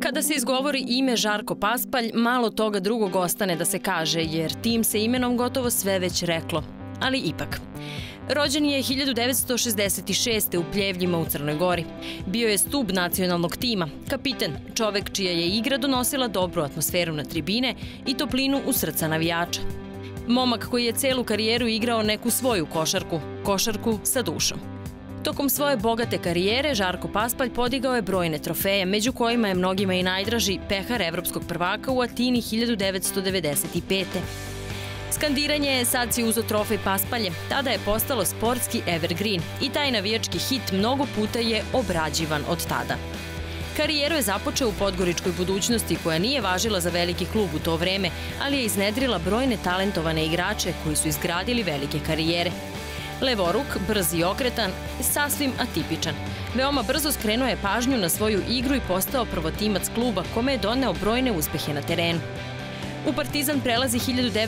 Kada se izgovori ime Žarko Paspalj, malo toga drugog ostane da se kaže, jer tim se imenom gotovo sve već reklo. Ali ipak. Rođen je 1966. u Pljevljima u Crnoj Gori. Bio je stub nacionalnog tima, kapiten, čovek čija je igra donosila dobru atmosferu na tribine i toplinu u srca navijača. Momak koji je celu karijeru igrao neku svoju košarku sa dušom. Tokom svoje bogate karijere Žarko Paspalj podigao je brojne trofeje, među kojima je mnogima i najdraži pehar evropskog prvaka u Atini 1995. Skandiranje "Sad si uzo trofej Paspalje" tada je postalo sportski evergreen i taj navijački hit mnogo puta je obrađivan od tada. Karijeru je započeo u podgoričkoj Budućnosti koja nije važila za veliki klub u to vreme, ali je iznedrila brojne talentovane igrače koji su izgradili velike karijere. Levoruk, brz i okretan, sasvim atipičan. Veoma brzo skrenuo je pažnju na svoju igru i postao prvotimac kluba kome je doneo brojne uspehe na terenu. U Partizan prelazi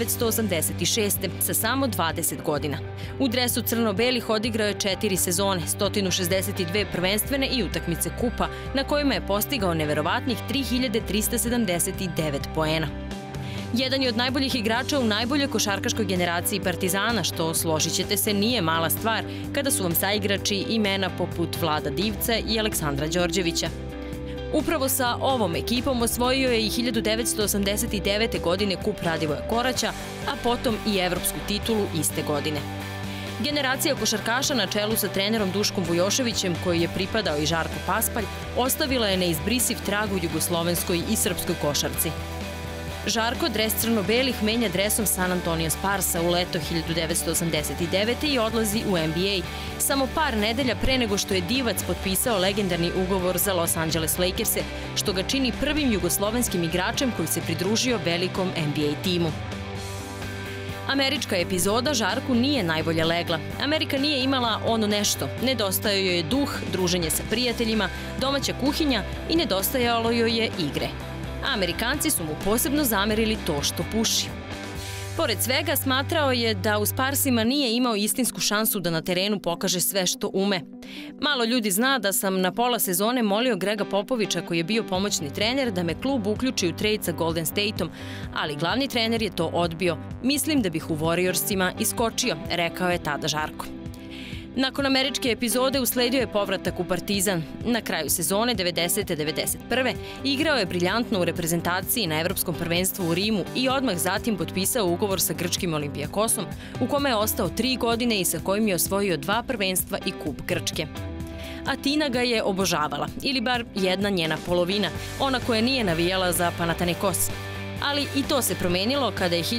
1986. sa samo 20 godina. U dresu crno-belih odigrao je 4 sezone, 162 prvenstvene i utakmice kupa, na kojima je postigao neverovatnih 3379 poena. Jedan je od najboljih igrača u najboljoj košarkaškoj generaciji Partizana, što, složit ćete se, nije mala stvar kada su vam saigrači imena poput Vlada Divca i Aleksandra Đorđevića. Upravo sa ovom ekipom osvojio je i 1989. godine kup Radivoja Koraća, a potom i evropsku titulu iste godine. Generacija košarkaša na čelu sa trenerom Duškom Vujoševićem, koji je pripadao i Žarko Paspalj, ostavila je neizbrisiv trag u jugoslovenskoj i srpskoj košarci. Žarko dres crno-belih menja dresom San Antonio Sparsa u leto 1989. i odlazi u NBA, samo par nedelja pre nego što je Divac potpisao legendarni ugovor za Los Angeles Lakers-e, što ga čini prvim jugoslovenskim igračem koji se pridružio velikom NBA timu. Američka epizoda Žarku nije najbolje legla. Amerika nije imala ono nešto. Nedostajao joj je duh, druženje sa prijateljima, domaća kuhinja i nedostajalo joj je igre. A Amerikanci su mu posebno zamerili to što puši. Pored svega, smatrao je da u Sparsima nije imao istinsku šansu da na terenu pokaže sve što ume. Malo ljudi zna da sam na pola sezone molio Grega Popovića, koji je bio pomoćni trener, da me klub uključi u trejt sa Golden Stateom, ali glavni trener je to odbio. Mislim da bih u Warriorsima iskočio, rekao je tada Žarko. Nakon američke epizode usledio je povratak u Partizan. Na kraju sezone 90-91. igrao je briljantno u reprezentaciji na Evropskom prvenstvu u Rimu i odmah zatim potpisao ugovor sa grčkim Olimpijakosom, u kome je ostao 3 godine i sa kojim je osvojio 2 prvenstva i kup Grčke. Atina ga je obožavala, ili bar jedna njena polovina, ona koja nije navijala za Panathinaikos. Ali i to se promenilo kada je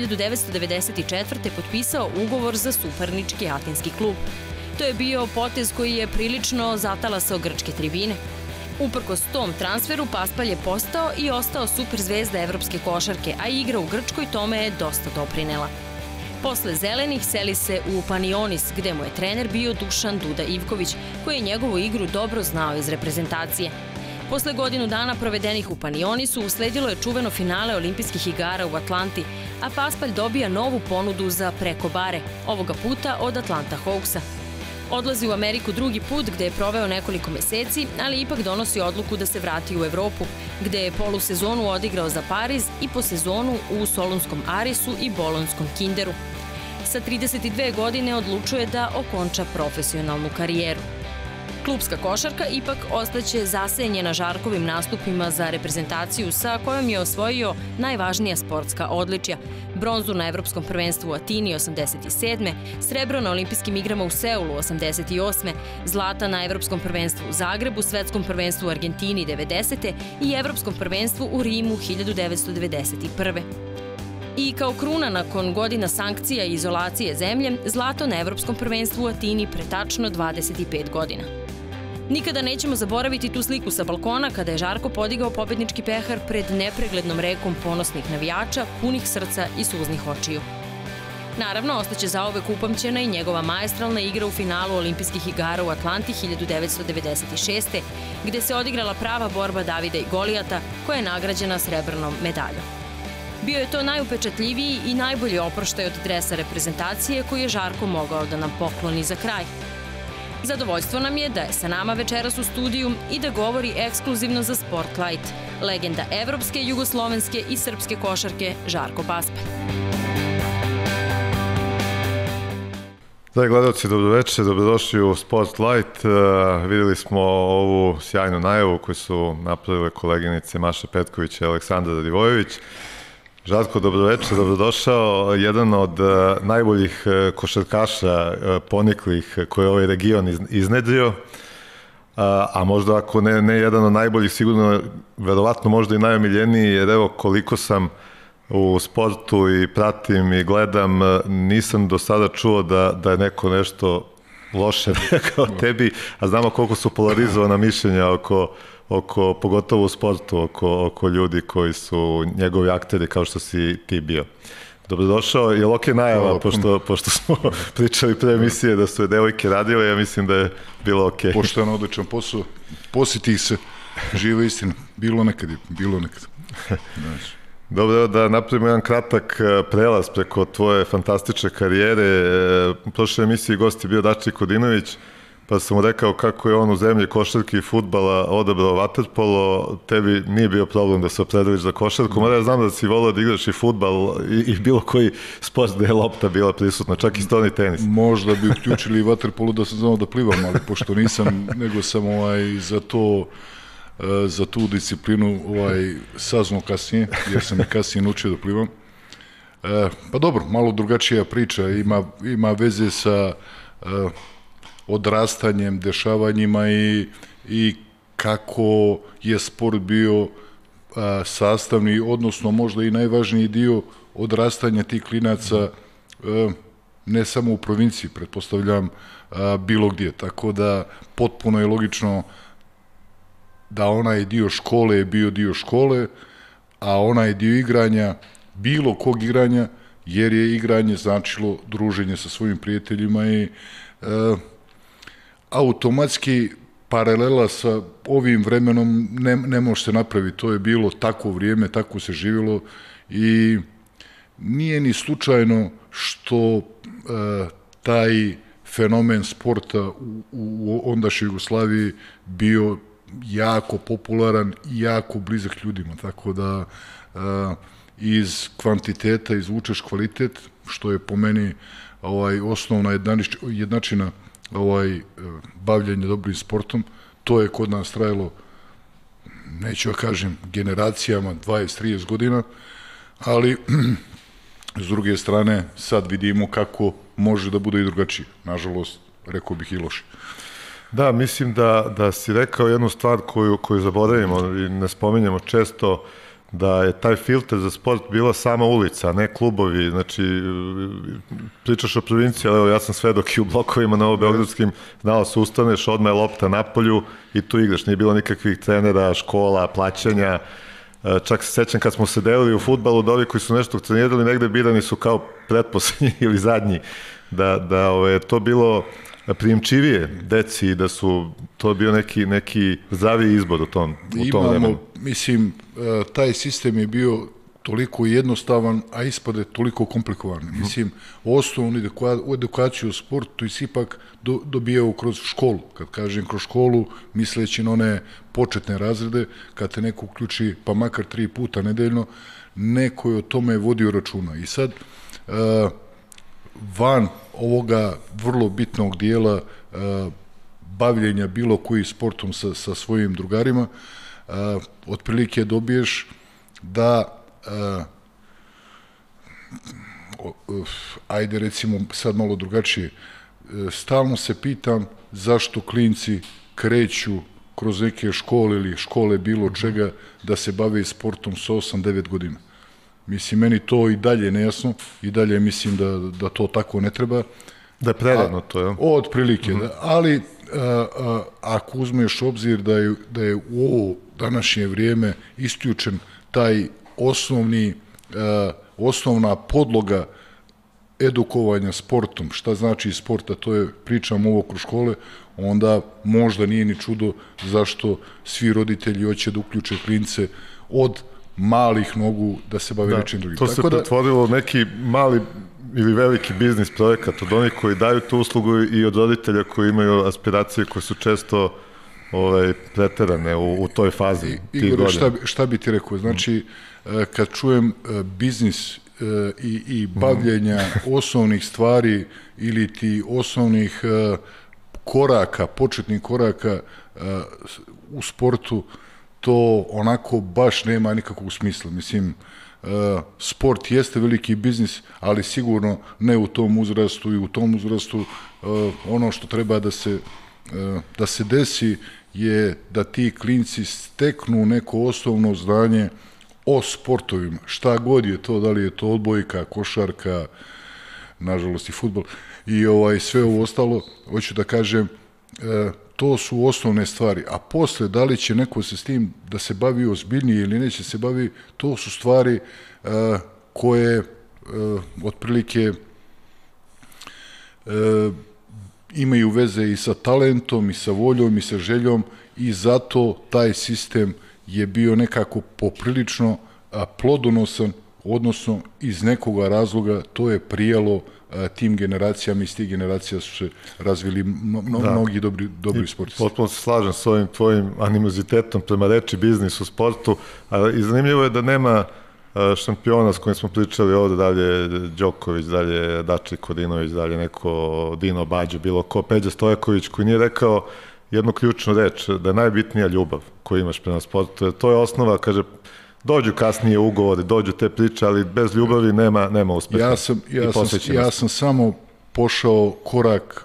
1994. potpisao ugovor za suparnički atinski klub. To je bio potez koji je prilično zatalasao grčke tribine. Uprkos tom transferu, Paspalj je postao i ostao superzvezda evropske košarke, a igra u Grčkoj tome je dosta doprinela. Posle zelenih seli se u Panionis, gde mu je trener bio Dušan Duda Ivković, koji je njegovu igru dobro znao iz reprezentacije. Posle godinu dana provedenih u Panionisu usledilo je čuveno finale olimpijskih igara u Atlanti, a Paspalj dobija novu ponudu za preko bare, ovoga puta od Atlanta Hawksa. Odlazi u Ameriku drugi put, gde je proveo nekoliko meseci, ali ipak donosi odluku da se vrati u Evropu, gde je polusezonu odigrao za Pariz i po sezonu u Solunskom Arisu i Bolonskom Kinderu. Sa 32 godine odlučuje da okonča profesionalnu karijeru. Klubska košarka ipak ostaće zasenjena Žarkovim nastupima za reprezentaciju sa kojom je osvojio najvažnija sportska odličja: bronzu na Evropskom prvenstvu u Atini 87. srebro na olimpijskim igrama u Seulu 88. zlata na Evropskom prvenstvu u Zagrebu, svetskom prvenstvu u Argentini 90. i Evropskom prvenstvu u Rimu 1991. I kao kruna nakon godina sankcija i izolacije zemlje, zlato na Evropskom prvenstvu u Atini pre tačno 25 godina. Nikada nećemo zaboraviti tu sliku sa balkona kada je Žarko podigao pobednički pehar pred nepreglednom rekom ponosnih navijača, punih srca i suznih očiju. Naravno, ostaće zauvek upamćena i njegova maestralna igra u finalu olimpijskih igara u Atlanti 1996. gde se odigrala prava borba Davida i Golijata, koja je nagrađena srebrnom medaljom. Bio je to najupečatljiviji i najbolji oproštaj od dresa reprezentacije koji je Žarko mogao da nam pokloni za kraj. Zadovoljstvo nam je da je sa nama večeras u studiju i da govori ekskluzivno za Spotlight legenda evropske, jugoslovenske i srpske košarke Žarko Paspalj. Dragi gledalci, dobroveče, dobrodošli u Spotlight. Videli smo ovu sjajnu najavu koju su napravile koleginice Maša Petković i Aleksandra Radivojević. Žarko, dobroveče, dobrodošao. Jedan od najboljih košarkaša poniklih koje je ovaj region iznedrio, a možda ako ne jedan od najboljih, sigurno, verovatno možda i najomiljeniji, jer evo koliko sam u sportu i pratim i gledam, nisam do sada čuo da je neko nešto loše rekao tebi, a znamo koliko su polarizovana mišljenja oko pogotovo u sportu, oko ljudi koji su njegovi akteri kao što si ti bio. Dobrodošao, je li okej najava, pošto smo pričali pre emisije da su je devojke radile, ja mislim da je bilo okej. Pošto je na odličan posao, posjeti se, živa istina, bilo nekad. Dobro, da napravimo jedan kratak prelaz preko tvoje fantastične karijere. U prošloj emisiji gost je bio Dači Kodinović, pa sam mu rekao kako je on u zemlji košarke i fudbala odabrao vaterpolo. Tebi nije bio problem da se opredeliš za košarku, mada ja znam da si volao da igraš i fudbal i bilo koji sport gde je lopta bila prisutna, čak i stolni tenis. Možda bi uključili i vaterpolo da sam znao da plivam, ali pošto nisam, nego sam za tu disciplinu saznao kasnije, jer sam i kasnije naučio da plivam. Pa dobro, malo drugačija priča, ima veze sa odrastanjem, dešavanjima i kako je sport bio sastavni, odnosno možda i najvažniji dio odrastanja tih klinaca, ne samo u provinciji, pretpostavljam, bilo gdje. Tako da potpuno je logično da onaj dio škole je bio dio škole, a onaj dio igranja, bilo kog igranja, jer je igranje značilo druženje sa svojim prijateljima i automatski paralela sa ovim vremenom ne može se napraviti. To je bilo takvo vrijeme, tako se živjelo i nije ni slučajno što taj fenomen sporta u ondašnjoj Jugoslaviji bio jako popularan i jako blizak ljudima, tako da iz kvantiteta izvučeš kvalitet, što je po meni osnovna jednačina bavljanje dobrim sportom. To je kod nas trajalo, neću da kažem generacijama, 20-30 godina, ali s druge strane sad vidimo kako može da bude i drugačije. Nažalost, rekao bih i loše. Da, mislim da si rekao jednu stvar koju zaboravimo i ne spominjamo često, da je taj filter za sport bila sama ulica, a ne klubovi. Znači, pričaš o provinciji, ali evo, ja sam svedok i u blokovima novobeogradskim, znala se ustaneš, odmah je lopta na polju i tu igraš. Nije bilo nikakvih trenera, škola, plaćanja. Čak se sećam kad smo se delili u fudbalu, da ovi koji su nešto trenirali negde birani su kao pretposlednji ili zadnji. Da je to bilo prijemčivije deci i da su to bio neki zdraviji izbor u tom vremenu. Mislim, taj sistem je bio toliko jednostavan, a ispade toliko komplikovan. Mislim, osnovnu edukaciju u sportu si ipak dobijao kroz školu. Kad kažem kroz školu, misleći na one početne razrede, kad te neko uključi, pa makar 3 puta nedeljno, neko je o tome vodio računa. I sad, van ovoga vrlo bitnog dijela bavljenja bilo koji sportom sa svojim drugarima, otprilike dobiješ da ajde recimo sad malo drugačije, stalno se pitam zašto klinci kreću kroz neke škole ili škole bilo čega da se bave sportom sa 8-9 godina. Mislim, meni to i dalje nejasno, i dalje mislim da to tako ne treba. Da je prerano to, je? Otprilike, ali ako uzmeš obzir da je u ovo današnje vrijeme isključen taj osnovna podloga edukovanja sportom, šta znači sporta, to je, pričam ovo kroz škole, onda možda nije ni čudo zašto svi roditelji hoće da uključe klince od malih nogu da se bave nečim drugim. To se pretvorilo neki mali ili veliki biznis projekat od onih koji daju tu uslugu i od roditelja koji imaju aspiracije koje su često preterane u toj fazi. Igor, šta bi ti rekao? Znači, kad čujem biznis i bavljenja osnovnih stvari ili ti osnovnih koraka, početnih koraka u sportu, to onako baš nema nikakvog smisla. Mislim, sport jeste veliki biznis, ali sigurno ne u tom uzrastu i u tom uzrastu ono što treba da se desi je da ti klinci steknu neko osnovno znanje o sportovima. Šta god je to, da li je to odbojka, košarka, nažalost i fudbal i sve ovo ostalo, hoću da kažem, to su osnovne stvari. A posle, da li će neko se s tim da se bavi ozbiljnije ili neće se bavi, to su stvari koje otprilike imaju veze i sa talentom, i sa voljom, i sa željom i zato taj sistem je bio nekako poprilično plodonosan, odnosno iz nekoga razloga to je prijalo tim generacijama, iz tih generacija su se razvili mnogi dobri sportisti. Potpuno se slažem s ovim tvojim animozitetom prema reči biznis u sportu, ali zanimljivo je da nema šampiona s kojim smo pričali ovde, dalje Đoković, dalje Dači Kodinović, dalje neko Dino Bađo, bilo ko, Peđa Stojaković, koji nije rekao jednu ključnu reč, da je najbitnija ljubav koju imaš prema sportu. To je osnova, kaže, dođu kasnije ugovori, dođu te priče, ali bez ljubavi nema uspeha. Ja sam samo pošao korak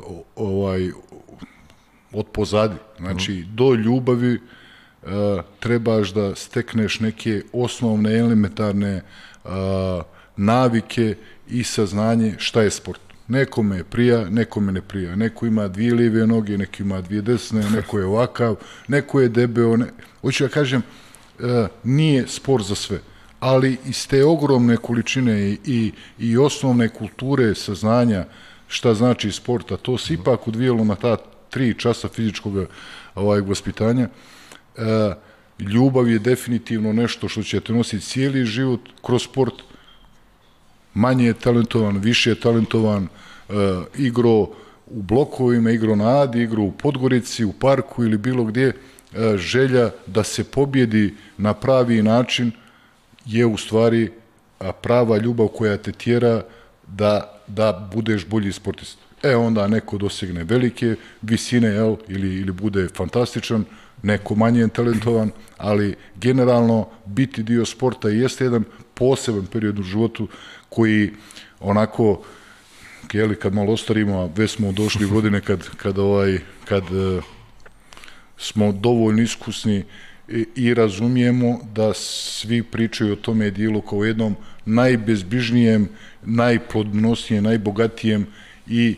od pozadi. Znači, do ljubavi trebaš da stekneš neke osnovne, elementarne navike i saznanje šta je sport. Nekome prija, nekome ne prija. Neko ima 2 lijeve noge, neko ima 2 desne, neko je ovakav, neko je debeo. Hoću da kažem, nije sport za sve, ali iz te ogromne količine i osnovne kulture saznanja šta znači sport, a to se ipak odvijelo na ta 3 časa fizičkog vaspitanja. Ljubav je definitivno nešto što će te nositi cijeli život kroz sport. Manje je talentovan, više je talentovan, igro u blokovima, igro na Adi, igro u Podgorici, u parku ili bilo gdje. Želja da se pobjedi na pravi način je u stvari prava ljubav koja te tjera da budeš bolji sportist. Onda neko dosegne velike visine ili bude fantastičan, neko manje talentovan, ali generalno biti dio sporta jeste jedan poseban period u životu koji onako, kad malo ostarimo, a već smo došli godine kad smo dovoljno iskusni i razumijemo da svi pričaju o tome dijelu kao jednom najbezbrižnijem, najplodnosnijem, najbogatijem i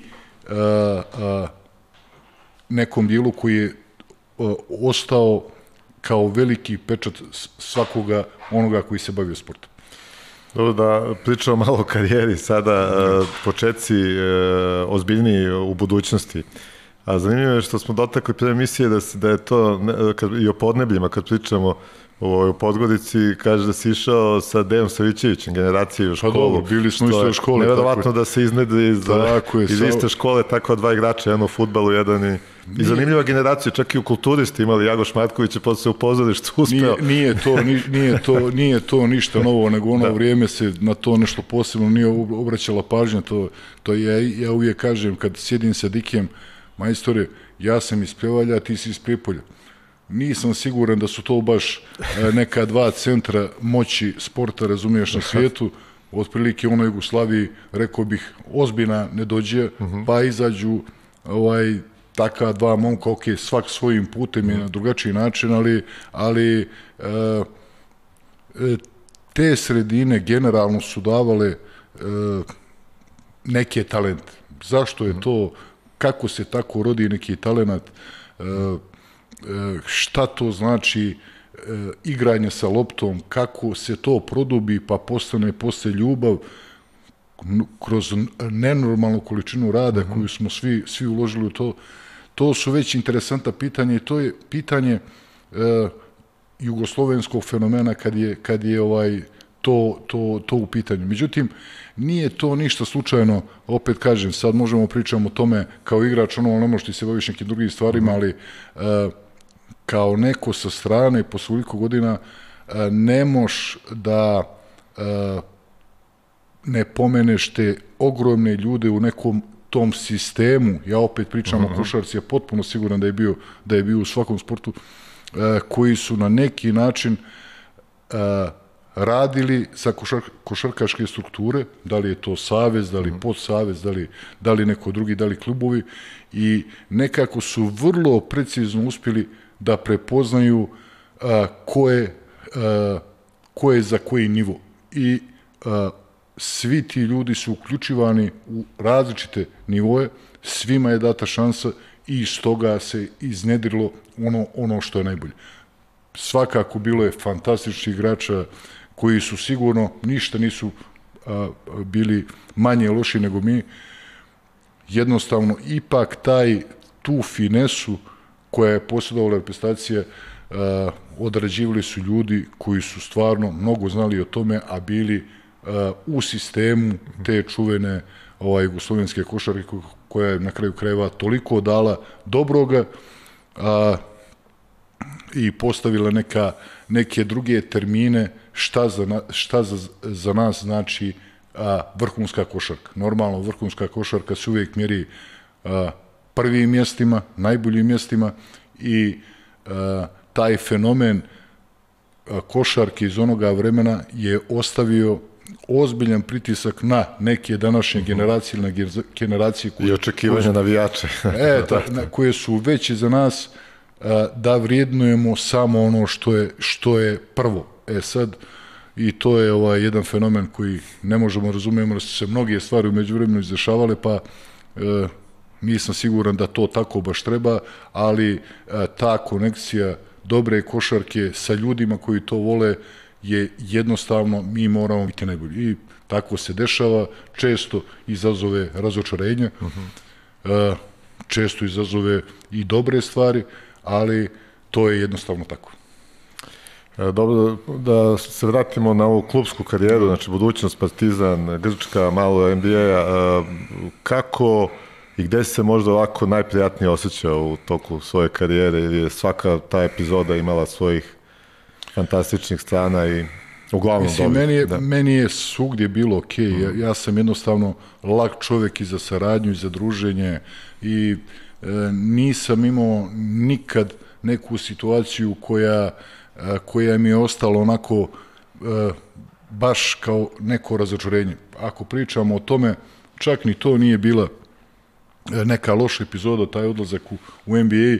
nekom dijelu koji je ostao kao veliki pečat svakoga onoga koji se bavio sportom. Dobro, da pričamo malo o karijeri sada, početci ozbiljniji u budućnosti. A zanimljivo je što smo dotakli pre emisije da je to, i o podnebljima, kad pričamo u Podgorici, kaže da si išao sa Dejom Savićevićem, generacije u školu. Bili smo isto u školi. Nevjerovatno da se iznedri iz iste škole takva 2 igrača, jedan u fudbalu, jedan i zanimljiva generacija, čak i u kulturi ste imali Jagoš Marković je posle u pozorištu uspeo. Nije to ništa novo, nego ono vrijeme se na to nešto posebno nije obraćala pažnja. Ja uvijek kažem, kad sjedim sa Dikijem, majstore, ja sam iz Pljevalja, ti si iz Prijepolja. Nisam siguran da su to baš neka 2 centra moći sporta, razumiješ, na svijetu. Otprilike u Jugoslaviji, rekao bih, ozbiljna ne dođe, pa izađu taka 2 momka, svak svojim putem je na drugačiji način, ali te sredine generalno su davale neke talente. Zašto je to, kako se tako rodi neki talenat, šta to znači igranje sa loptom, kako se to produbi pa postane posle ljubav kroz nenormalnu količinu rada koju smo svi uložili u to. To su već interesantna pitanja i to je pitanje jugoslovenskog fenomena kad je to u pitanju. Međutim, nije to ništa slučajno, opet kažem, sad možemo pričamo o tome kao igrač, ono ne možeš ti se baviš nekim drugim stvarima, ali kao neko sa strane, posle koliko godina, ne moš da ne pomeneš te ogromne ljude u nekom tom sistemu, ja opet pričam o košarci, ja potpuno siguran da je bio u svakom sportu, koji su na neki način radili za košarkaške strukture, da li je to savez, da li podsavez, da li neko drugi, da li klubovi, i nekako su vrlo precizno uspjeli da prepoznaju ko je za koji nivo. I svi ti ljudi su uključivani u različite nivoje, svima je data šansa i iz toga se iznedrilo ono što je najbolje. Svakako bilo je fantastičnih igrača koji su sigurno ništa nisu bili manje loši nego mi. Jednostavno, ipak tu finesu koja je posjedovala reprezentacija odrađivali su ljudi koji su stvarno mnogo znali o tome, a bili u sistemu te čuvene jugoslovenske košarke koja je na kraju krajeva toliko dala dobroga i postavila neke druge termine šta za nas znači vrhunska košarka. Normalno, vrhunska košarka se uvijek mjeri prvim mjestima, najboljim mjestima, i taj fenomen košarke iz onoga vremena je ostavio ozbiljan pritisak na neke današnje generacije ili na generacije i očekivanja navijača koje su veće za nas, da vrijednujemo samo ono što je prvo. Sad, i to je jedan fenomen koji ne možemo razumijemo da su se mnoge stvari u međuvremenu izdešavale, pa nisam siguran da to tako baš treba, ali ta konekcija dobre košarke sa ljudima koji to vole je jednostavno, mi moramo biti najbolji. I tako se dešava, često izazove razočarenja, često izazove i dobre stvari, ali to je jednostavno tako. Dobro, da se vratimo na ovu klubsku karijeru, znači budućnost, Partizan, Grčka, malo NBA-a, kako i gde se možda ovako najprijatnije osjećao u toku svoje karijere, jer je svaka ta epizoda imala svojih fantastičnih strana i uglavnom dobro. Meni je svugdje bilo okej. Ja sam jednostavno lak čovjek i za saradnju i za druženje i nisam imao nikad neku situaciju koja mi je ostala onako baš kao neko razočarenje. Ako pričamo o tome, čak ni to nije bila neka loša epizoda, taj odlazak u NBA.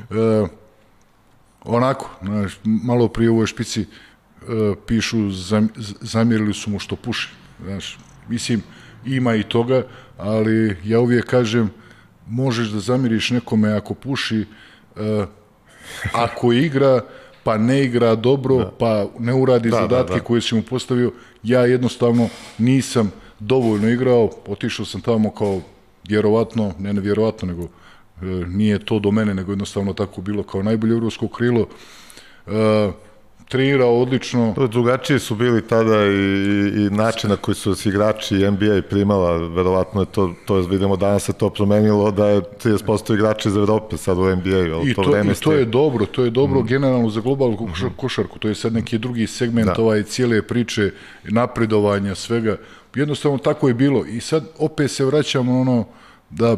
Onako, malo prije u ovoj špici pišu, zamjerili su mu što puši. Mislim, ima i toga, ali ja uvijek kažem, možeš da zamjeriš nekome ako puši, ako igra, pa ne igra dobro, pa ne uradi zadatke koje si mu postavio. Ja jednostavno nisam dovoljno igrao, otišao sam tamo kao vjerovatno, ne nevjerovatno, nego nije to do mene, nego jednostavno tako bilo kao najbolje evropsko krilo. Trenirao odlično. Drugačiji su bili tada i način na koji su se igrači NBA primala, verovatno je to vidimo danas se to promenilo, da je 30% igrača iz Evrope sad u NBA-u. I to je dobro generalno za globalnu košarku, to je sad neki drugi segment cijele priče, napredovanja, svega. Jednostavno tako je bilo i sad opet se vraćamo da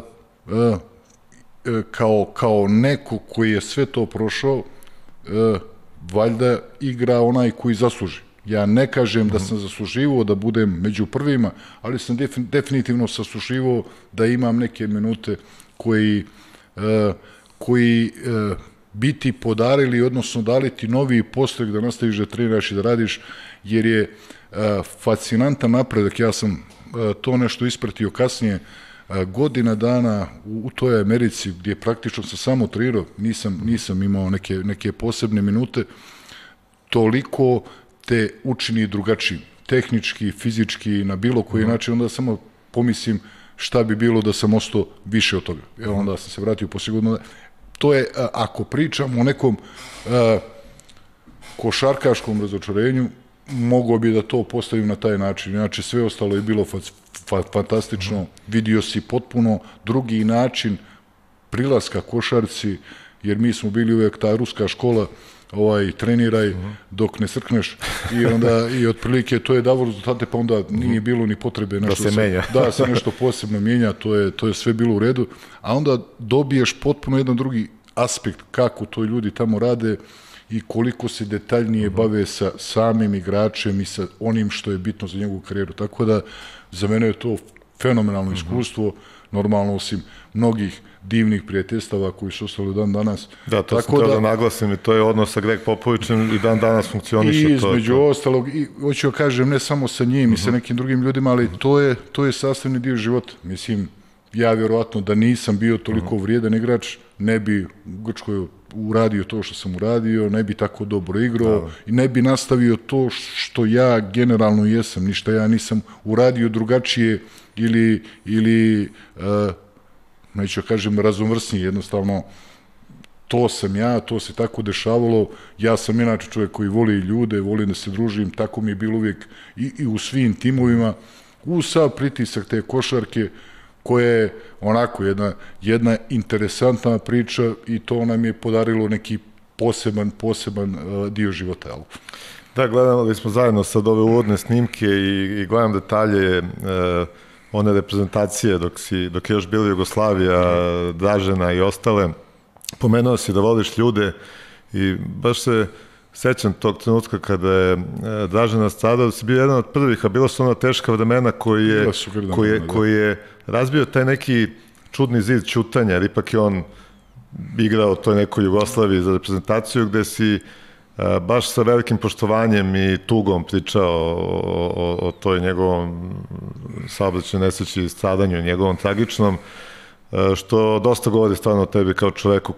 kao neko koji je sve to prošao, valjda igra onaj koji zasluži. Ja ne kažem da sam zasluživao da budem među prvima, ali sam definitivno zasluživao da imam neke minute koji bi ti podarili, odnosno dali ti novi postrek da nastaviš da treniraš i da radiš, jer je fascinantan napredak. Ja sam to nešto ispratio kasnije, godina dana u toj Americi gdje praktično sam samo trenirao, nisam imao neke posebne minute, toliko te učini drugačijim, tehnički, fizički, na bilo koji način, onda samo pomislim šta bi bilo da sam ostao više od toga. Evo onda sam se vratio poslije godina. To je, ako pričam o nekom košarkaškom razočarenju, mogao bi da to postavim na taj način. Inače, sve ostalo je bilo fantastično. Vidio si potpuno drugi način prilaska košarci, jer mi smo bili uvek ta ruska škola, treniraj dok ne srkneš i onda i otprilike to je davo rezultate, pa onda nije bilo ni potrebe nešto da se menja. Da se nešto posebno mijenja, to je sve bilo u redu, a onda dobiješ potpuno jedan drugi aspekt kako to ljudi tamo rade i koliko se detaljnije bave sa samim igračem i sa onim što je bitno za njegovu karijeru. Tako da za mene je to fenomenalno iskustvo, normalno osim mnogih divnih prijateljstava koji su ostali dan danas. Da, to sam treba da naglasim i to je odnos sa Greg Popovićem i dan danas funkcioniše. I između ostalog, i hoću da kažem, ne samo sa njim i sa nekim drugim ljudima, ali to je sastavni dio života. Mislim, ja vjerovatno da nisam bio toliko vrijedan igrač, ne bi u Grčkoj uradio to što sam uradio, ne bi tako dobro igrao i ne bi nastavio to što ja generalno jesam, ništa ja nisam uradio drugačije ili neću kažem razumrsnije, jednostavno to sam ja, to se tako dešavalo, ja sam inače čovjek koji voli ljude, volim da se družim, tako mi je bilo uvijek i u svim timovima, u sav pritisak te košarke, koja je onako jedna interesantna priča i to nam je podarilo neki poseban dio života. Da, gledali smo zajedno sad ove uvodne snimke i gledam detalje one reprezentacije dok je još bila Jugoslavija, Dražena i ostale. Pomenuo si da voliš ljude i baš se sećam tog trenutka kada je Dražena stradao, da si bio jedan od prvih, a bila su ona teška vremena koji je razbio taj neki čudni zid ćutanja, jer ipak je on igrao toj nekoj Jugoslaviji za reprezentaciju, gde si baš sa velikim poštovanjem i tugom pričao o toj njegovom saobraćajnoj nesreći i stradanju, njegovom tragičnom, što dosta govori stvarno o tebi kao čoveku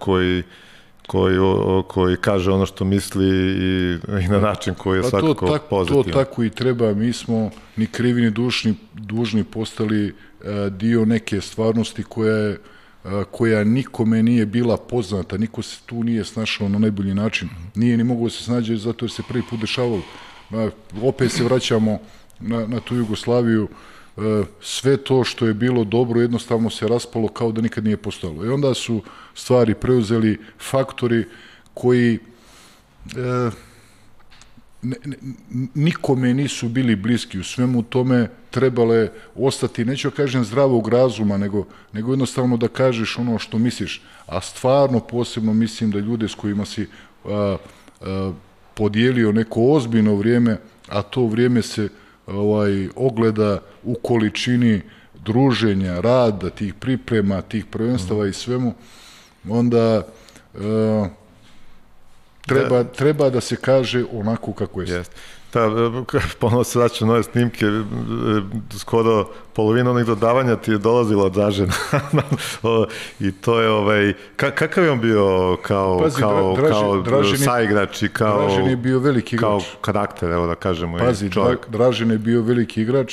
koji kaže ono što misli i na način koji je svakako pozitivan. To tako i treba, mi smo ni krivi ni dužni postali dio neke stvarnosti koja nikome nije bila poznata, niko se tu nije snašao na najbolji način, nije ni mogao se snađe zato jer se prvi put dešavalo. Opet se vraćamo na tu Jugoslaviju, sve to što je bilo dobro jednostavno se raspalo kao da nikad nije postojalo. I onda su stvari preuzeli faktori koji nikome nisu bili bliski. U svemu tome trebalo je ostati, neću kažem zdravog razuma, nego jednostavno da kažeš ono što misliš. A stvarno posebno mislim da ljude s kojima si podijelio neko ozbiljno vrijeme, a to vrijeme se ogleda u količini druženja, rada, tih priprema, tih prvenstava i svemu, onda treba da se kaže onako kako je. Ponovno se vraćam nove snimke, skoro polovina onih dodavanja ti je dolazila od Dražena. I to je, kakav je on bio kao saigrač i kao Dražen je bio veliki igrač. Kao karakter, evo da kažemo. Pazi, Dražen je bio veliki igrač,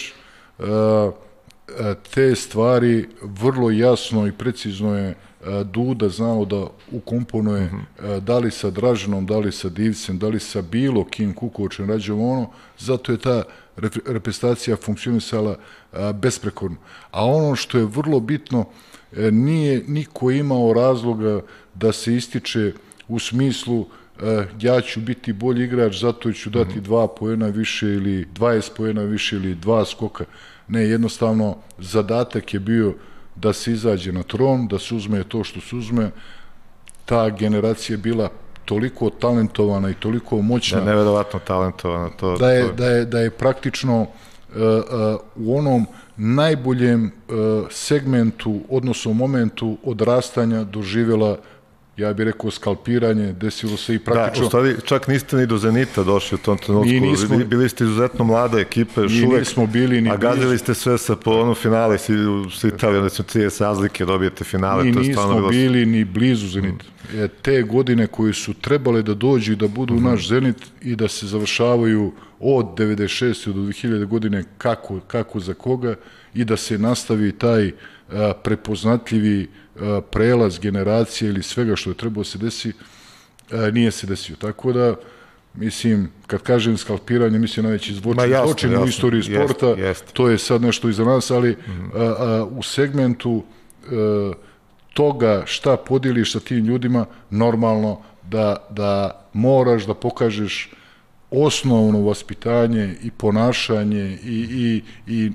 te stvari vrlo jasno i precizno je Duda znao da ukomponuje da li sa Draženom, da li sa Divcem, da li sa bilo kim Kukočem rađom ono, zato je ta reprezentacija funkcionisala besprekorno. A ono što je vrlo bitno, nije niko imao razloga da se ističe u smislu ja ću biti bolji igrač, zato ću dati 2 poena više ili 20 poena više ili 2 skoka. Ne, jednostavno zadatak je bio da se izađe na tron, da se uzme to što se uzme. Ta generacija je bila toliko talentovana i toliko moćna. Da, neverovatno talentovana. Da je praktično u onom najboljem segmentu, odnosno momentu odrastanja doživjela, ja bih rekao, skalpiranje, desilo se i praktično... Da, u stvari, čak niste ni do Zenita došli u tom trenutku. Bili ste izuzetno mlada ekipa, još uvek, a gadili ste sve sa polonu finale s Italijom, da su 30 razlike, dobijete finale. Mi nismo bili ni blizu Zenita. Te godine koje su trebale da dođu i da budu naš Zenit i da se završavaju od 96. do 2000. godine kako za koga i da se nastavi taj prepoznatljivi prelaz generacije ili svega što je trebalo se desi, nije se desio. Tako da mislim, kad kažem skalpiranje, mislim najveći zločin u istoriji sporta, to je sad nešto iza nas, ali u segmentu toga šta podijeliš sa tim ljudima, normalno da moraš da pokažeš osnovno vaspitanje i ponašanje i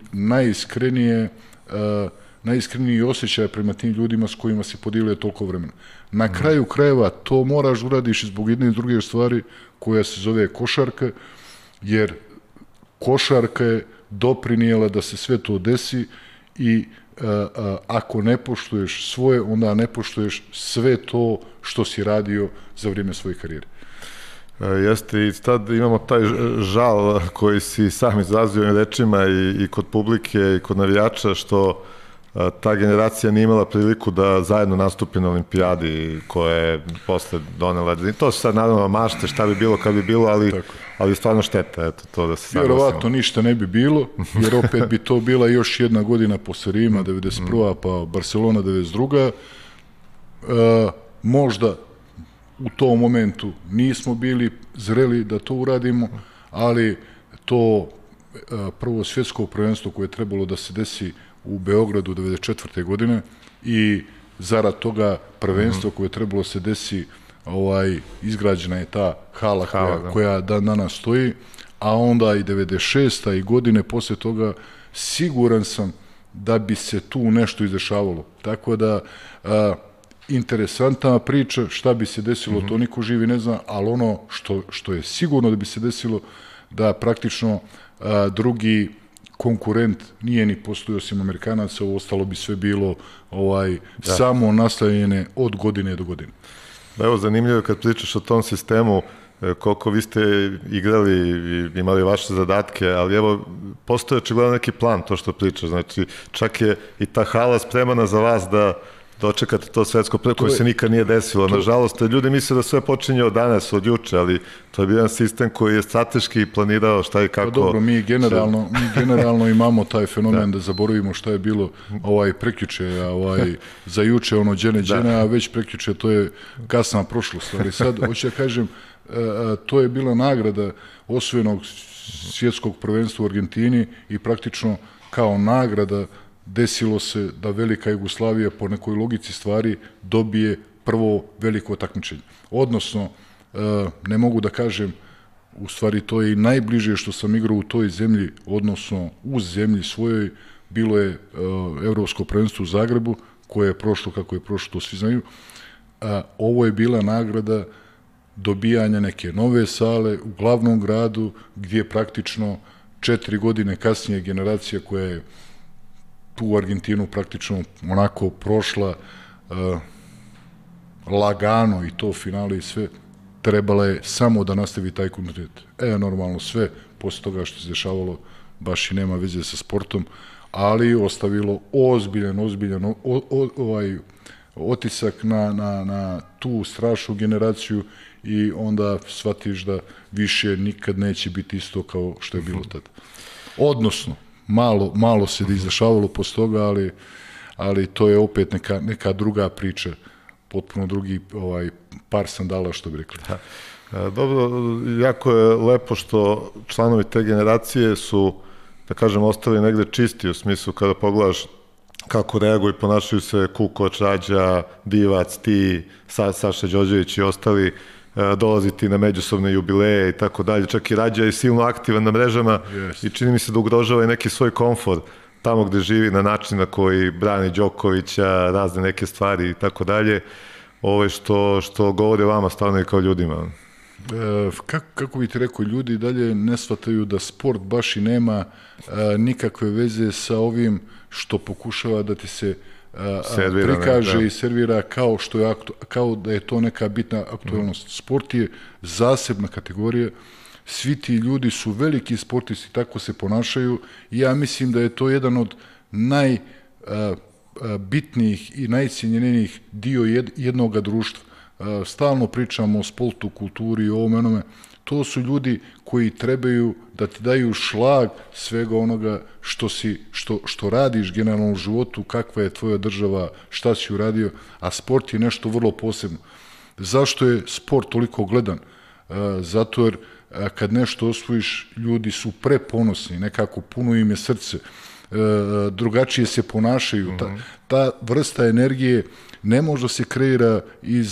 najiskreniji osjećaj prema tim ljudima s kojima se podijelio toliko vremena. Na kraju krajeva to moraš uradiš zbog jedne i druge stvari koja se zove košarka, jer košarka je doprinijela da se sve to desi i ako ne poštuješ svoje, onda ne poštuješ sve to što si radio za vrijeme svoje karijere. Jeste, i sad imamo taj žal koji si sam izrazio ovim rečima i kod publike i kod navijača, što ta generacija nije imala priliku da zajedno nastupi na olimpijadi koja je posle donela. To su sad naravno mašte, šta bi bilo kad bi bilo, ali stvarno šteta, eto, to da se saglasimo. Vjerovatno ništa ne bi bilo, jer opet bi to bila još jedna godina posle Rima, 91. pa Barcelona 92. Možda u tom momentu nismo bili zreli da to uradimo, ali to prvo svjetsko prvenstvo koje je trebalo da se desi u Beogradu 1994. godine i zarad toga prvenstva koje je trebalo se desi, izgrađena je ta hala koja danas stoji, a onda i 1996. i godine posle toga siguran sam da bi se tu nešto izdešavalo. Tako da interesantna priča, šta bi se desilo, to niko živi ne zna, ali ono što je sigurno da bi se desilo, da praktično drugi konkurent nije ni postojao osim Amerikanaca, ostalo bi sve bilo samo nastavljene od godine do godine. Evo, zanimljivo je kad pričaš o tom sistemu, koliko vi ste igrali i imali vaše zadatke, ali evo, postoje očigledno neki plan, to što pričaš, znači čak je i ta hala spremana za vas da dočekate to svetsko prvenstvo koje se nikad nije desilo. Nažalost, ljudi misle da sve počinje od danas, od juče, ali to je bio jedan sistem koji je strateški planirao šta i kako. Dobro, mi generalno imamo taj fenomen da zaboravimo šta je bilo prekjuče, za juče ono džene, a već prekjuče to je kasna prošlost. Ali sad, hoću da kažem, to je bila nagrada osvojenog svjetskog prvenstva u Argentini i praktično kao nagrada desilo se da Velika Jugoslavija po nekoj logici stvari dobije prvo veliko takmičenje. Odnosno, ne mogu da kažem, u stvari to je i najbliže što sam igrao u toj zemlji, odnosno uz zemlji svojoj, bilo je Evropsko prvenstvo u Zagrebu, koje je prošlo kako je prošlo, to svi znaju. Ovo je bila nagrada dobijanja neke nove sale u glavnom gradu, gdje praktično 4 godine kasnije generacija koja je tu Argentinu praktično onako prošla lagano i to finale i sve, trebala je samo da nastavi taj kontinuitet. Normalno sve, posle toga što se dešavalo, baš i nema veze sa sportom, ali ostavilo ozbiljan otisak na tu strašnu generaciju i onda shvatiš da više nikad neće biti isto kao što je bilo tada. Odnosno, malo se izdešavalo posle toga, ali to je opet neka druga priča, potpuno drugi par sandala, što bi rekli. Dobro, jako je lepo što članovi te generacije su, da kažem, ostali negde čisti, u smislu kada pogledaš kako reaguju i ponašaju se Kukoč, Rađa, Divac, ti, Saša Đorđević i ostali, dolaziti na međusobne jubileje i tako dalje. Čak i Rađa je silno aktivan na mrežama i čini mi se da ugrožava i neki svoj komfort tamo gde živi na način na koji brani Đokovića, razne neke stvari i tako dalje, što govori o vama stvarno i kao ljudima. Kako bi ti rekao, ljudi dalje ne shvataju da sport baš i nema nikakve veze sa ovim što pokušava da ti se prikaže i servira kao da je to neka bitna aktualnost. Sport je zasebna kategorija, svi ti ljudi su veliki sportisti, tako se ponašaju i ja mislim da je to jedan od najbitnijih i najcijenjenijih dio jednoga društva. Stalno pričamo o sportu, kulturi i ovome onome. To su ljudi koji trebaju da ti daju šlag svega onoga što radiš generalno u životu, kakva je tvoja država, šta si uradio, a sport je nešto vrlo posebno. Zašto je sport toliko gledan? zato jer kad nešto osvojiš, ljudi su preponosni, nekako puno im je srce, drugačije se ponašaju. Ta vrsta energije ne može da se kreira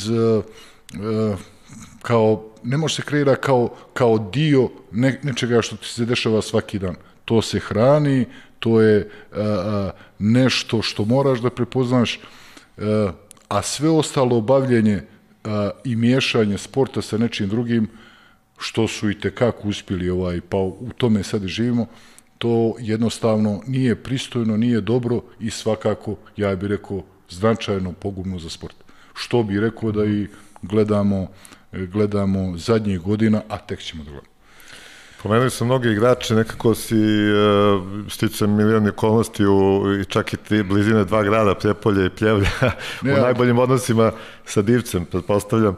ne može se kreira kao dio nečega što ti se dešava svaki dan. To se hrani, to je nešto što moraš da prepoznaš, a sve ostalo bavljenje i miješanje sporta sa nečim drugim, što su i tekako uspjeli, pa u tome sad živimo, to jednostavno nije pristojno, nije dobro i svakako, ja bih rekao, značajno pogubno za sport. Što bih rekao da i gledamo zadnjih godina, a tek ćemo da gledamo. Pomenuli su mnogi igrači, nekako si sticam milioni okolnosti i čak i blizine dva grada, Prijepolje i Pljevlja, u najboljim odnosima sa Divcem, pretpostavljam.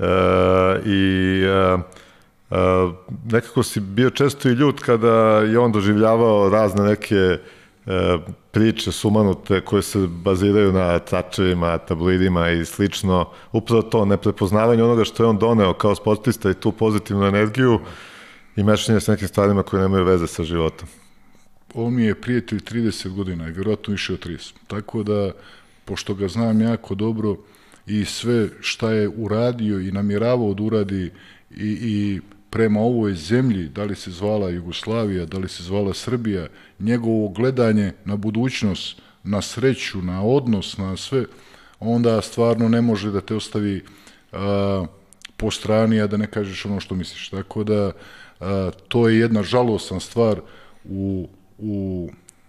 Nekako si bio često i ljut kada je on doživljavao razne neke priče sumanute koje se baziraju na tračevima, tabloidima i slično. Upravo to, neprepoznavanje onoga što je on doneo kao sportista i tu pozitivnu energiju i mešanje s nekim stvarima koje nemaju veze sa životom. On mi je prijatelj 30 godina i vjerojatno više od 30. Tako da, pošto ga znam jako dobro i sve šta je uradio i namjeravao da uradi i prema ovoj zemlji, da li se zvala Jugoslavija, da li se zvala Srbija, njegovo gledanje na budućnost, na sreću, na odnos, na sve, onda stvarno ne može da te ostavi po strani, a da ne kažeš ono što misliš. Tako da, to je jedna žalosna stvar u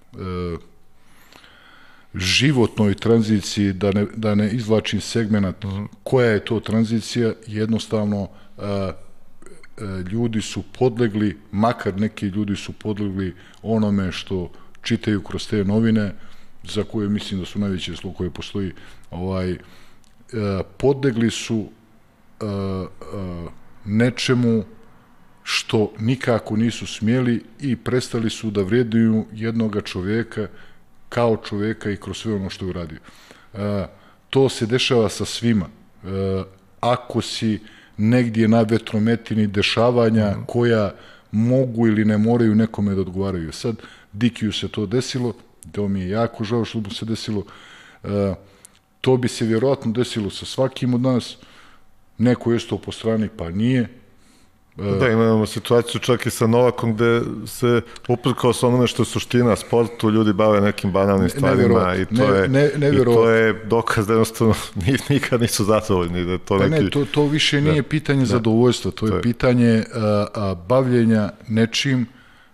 životnoj tranziciji, da ne izvlačim segment koja je to tranzicija, jednostavno ljudi su podlegli, makar neki ljudi su podlegli onome što čitaju kroz te novine, za koje mislim da su najveće zlo koje postoji, podlegli su nečemu što nikako nisu smjeli i prestali su da vrednuju jednoga čoveka kao čoveka i kroz sve ono što je uradio. To se dešava sa svima. Ako si negdje na vetrometini dešavanja koja mogu ili ne moraju nekome da odgovaraju. Sad, Dikiju se to desilo, to mi je jako žao što mu se desilo, to bi se vjerojatno desilo sa svakim od nas, neko je stao po strani pa nije. Da, imamo situaciju čak i sa Novakom gde se uprkao sa onome što je suština sportu, ljudi bave nekim banalnim stvarima i to je dokaz da jednostavno nikad nisu zadovoljni. Da to neki... to više nije pitanje zadovoljstva, to je pitanje bavljenja nečim,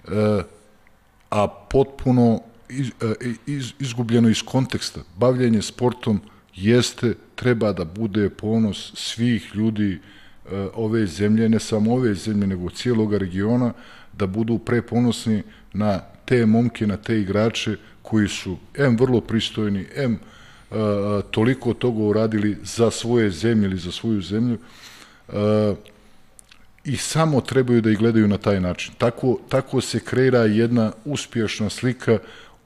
a potpuno izgubljeno iz konteksta. Bavljenje sportom treba da bude ponos svih ljudi ove zemlje, ne samo ove zemlje, nego cijelog regiona, da budu preponosni na te momke, na te igrače koji su vrlo pristojni, toliko toga uradili za svoje zemlje ili za svoju zemlju i samo trebaju da ih gledaju na taj način. Tako se kreira jedna uspješna slika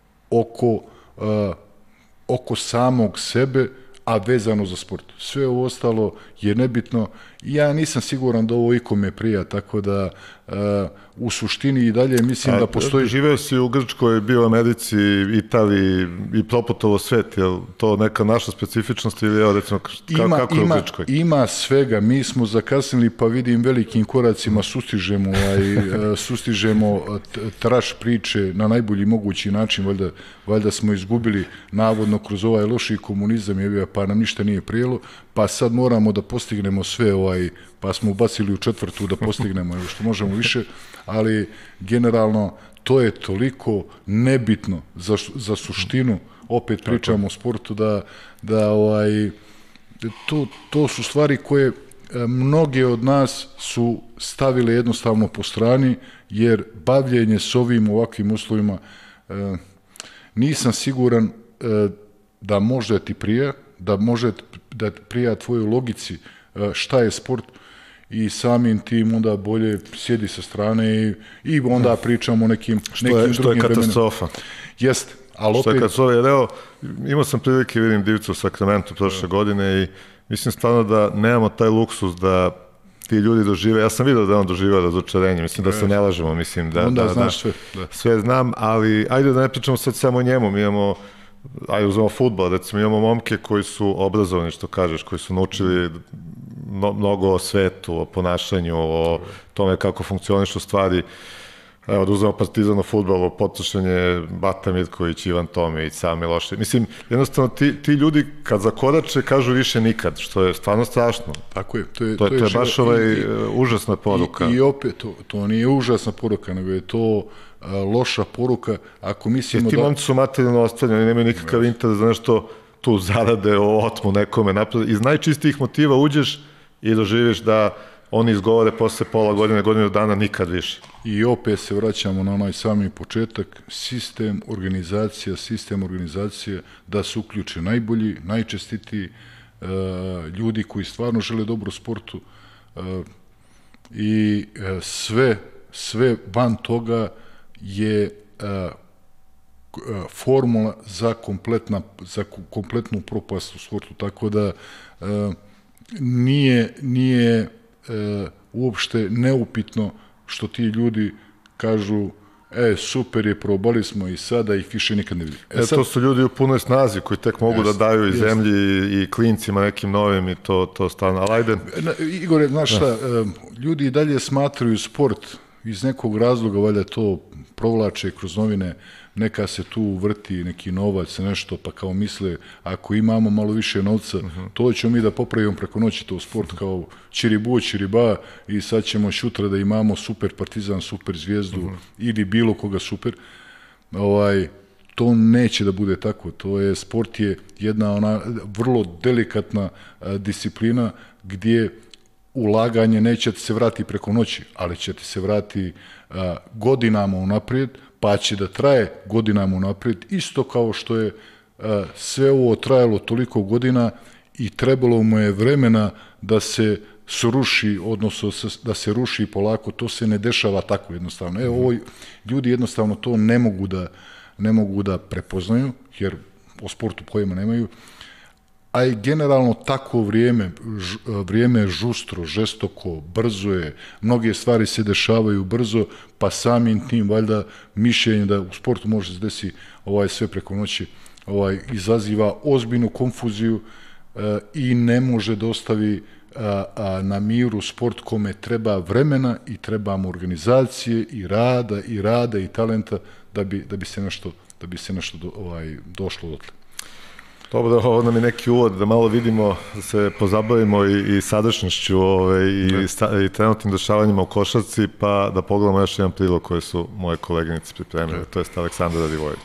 oko samog sebe, a vezano za sport. Sve ovo ostalo je nebitno. Ja nisam siguran da ovo ikome prija, tako da u suštini i dalje mislim da postoji... Živeo si u Grčkoj, bio u Americi, Italiji i proputovo svet, je li to neka naša specifičnost ili je recimo kako je u Grčkoj? Ima svega, mi smo zakasnili pa vidim velikim koracima sustižemo traš priče na najbolji mogući način, valjda smo izgubili navodno kroz ovaj loši komunizam, pa nam ništa nije prijelo, pa sad moramo da postignemo sve, pa smo ubacili u četvrtu da postignemo što možemo više, ali generalno to je toliko nebitno za suštinu, opet pričamo o sportu, to su stvari koje mnoge od nas su stavile jednostavno po strani, jer bavljenje s ovim ovakvim uslovima nisam siguran da može ti prija, da može da prija tvojoj logici šta je sport i samim tim onda bolje sjedi sa strane i onda pričamo o nekim drugim vremenima. Što je katastrofa. Jeste, ali opet... Što je katastrofa, jer evo, imao sam prilike, vidim Divcu u Sakramentu prošle godine i mislim stvarno da nemamo taj luksus da ti ljudi dožive, ja sam vidio da on doživao razočarenje, mislim da se ne lažemo, mislim onda znaš sve. Sve znam, ali ajde da ne pričamo sad samo o njemu, mi imamo, ajde uzmemo fudbal, recimo imamo momke koji su obrazovani, što kažeš, koji su naučili mnogo o svetu, o ponašanju, o tome kako funkcionišu stvari. Evo, da uzmemo Partizan u fudbalu, potrošenje Bata Mirković, Ivan Tomić, Sava Milošević. Mislim, jednostavno, ti ljudi kad zakorače kažu više nikad, što je stvarno strašno. Tako je. To je baš užasna poruka. I opet, to nije užasna poruka, nego je to loša poruka. Ako mislimo ti momci su materijalno ostavljeni, oni nemaju nikakav interes za nešto tu zarade, otmu nekome napred. Iz najčistijih motiva uđeš i doživiš da oni izgovore posle pola godine, godinu dana, nikad više. I opet se vraćamo na onaj sami početak, sistem organizacije da se uključe najbolji, najčestitiji ljudi koji stvarno žele dobro sportu i sve van toga je formula za kompletnu propast u sportu, tako da nije uopšte neupitno što ti ljudi kažu super je, probali smo i sada ih više nikad ne vidim. To su ljudi u punoj snazi koji tek mogu da daju i zemlji i klincima nekim novim i to stvarno, ali ajde. Igore, znaš šta, ljudi i dalje smatraju sport iz nekog razloga, valjda to provlače kroz novine, neka se tu vrti neki novac, nešto, pa kao misle, ako imamo malo više novca, to ćemo mi da popravimo preko noći to sport kao čiribu, čiriba i sad ćemo šutra da imamo super Partizan, super Zvijezdu ili bilo koga super. To neće da bude tako. Sport je jedna ona vrlo delikatna disciplina gdje ulaganje neće se vrati preko noći, ali će ti se vrati godinama unaprijed, pa će da traje godinama unaprijed, isto kao što je sve ovo trajalo toliko godina i trebalo mu je vremena da se sruši, odnosno da se ruši polako, to se ne dešava tako jednostavno. Ljudi jednostavno to ne mogu da prepoznaju, jer o sportu pojma nemaju, a i generalno tako vrijeme je žustro, žestoko, brzo je, mnoge stvari se dešavaju brzo, pa samim tim valjda mišljenje da u sportu može se desiti sve preko noći izaziva ozbiljnu konfuziju i ne može da ostavi na miru sport kome treba vremena i treba mu organizacije i rada i talenta da bi se nešto došlo dotle. Dobro, ovo nam je neki uvod da malo vidimo, da se pozabavimo i sadašnjošću i trenutnim dešavanjima u košarci, pa da pogledamo još jedan prilog koje su moje koleginice pripremile, to je Aleksandar Radivojević.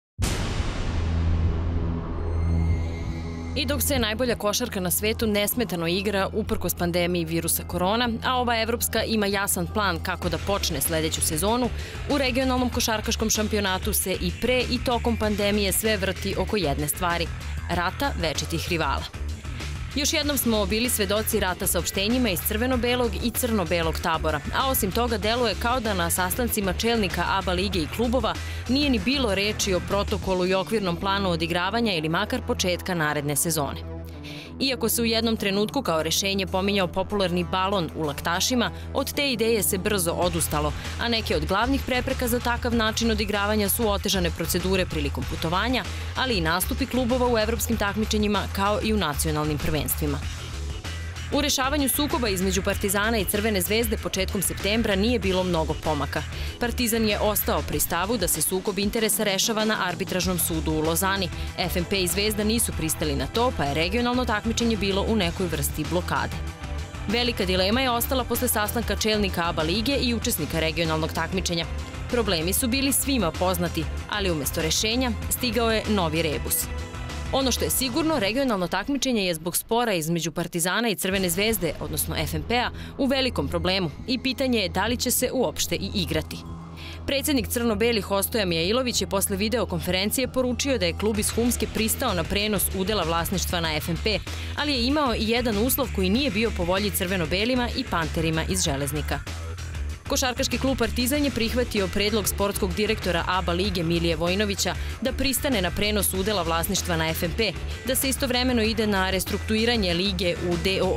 I dok se najbolja košarka na svetu nesmetano igra uprkos pandemiji virusa korona, a ova evropska ima jasan plan kako da počne sledeću sezonu, u regionalnom košarkaškom šampionatu se i pre i tokom pandemije sve vrti oko jedne stvari – rata večitih rivala. Još jednom smo bili svedoci rata saopštenjima iz crveno-belog i crno-belog tabora, a osim toga deluje kao da na sastancima čelnika ABA lige i klubova nije ni bilo reči o protokolu i okvirnom planu odigravanja ili makar početka naredne sezone. Iako se u jednom trenutku kao rešenje pominjao popularni balon u laktašima, od te ideje se brzo odustalo, a neke od glavnih prepreka za takav način odigravanja su otežane procedure prilikom putovanja, ali i nastupi klubova u evropskim takmičenjima kao i u nacionalnim prvenstvima. U rešavanju sukoba između Partizana i Crvene zvezde početkom septembra nije bilo mnogo pomaka. Partizan je ostao pri stavu da se sukob interesa rešava na arbitražnom sudu u Lozani. FNP i Zvezda nisu pristali na to, pa je regionalno takmičenje bilo u nekoj vrsti blokade. Velika dilema je ostala posle sastanka čelnika ABA lige i učesnika regionalnog takmičenja. Problemi su bili svima poznati, ali umesto rešenja stigao je novi rebus. Ono što je sigurno, regionalno takmičenje je zbog spora između Partizana i Crvene zvezde, odnosno FNP-a, u velikom problemu i pitanje je da li će se uopšte i igrati. Predsednik crno-belih Ostoja Mijailović je posle videokonferencije poručio da je klub iz Humske pristao na prenos udela vlasništva na FNP, ali je imao i jedan uslov koji nije bio po volji crveno-belima i panterima iz Železnika. Košarkaški klub Partizan je prihvatio predlog sportskog direktora ABA lige Milije Vojinovića da pristane na prenos udela vlasništva na FNP, da se istovremeno ide na restrukturiranje lige u DOO,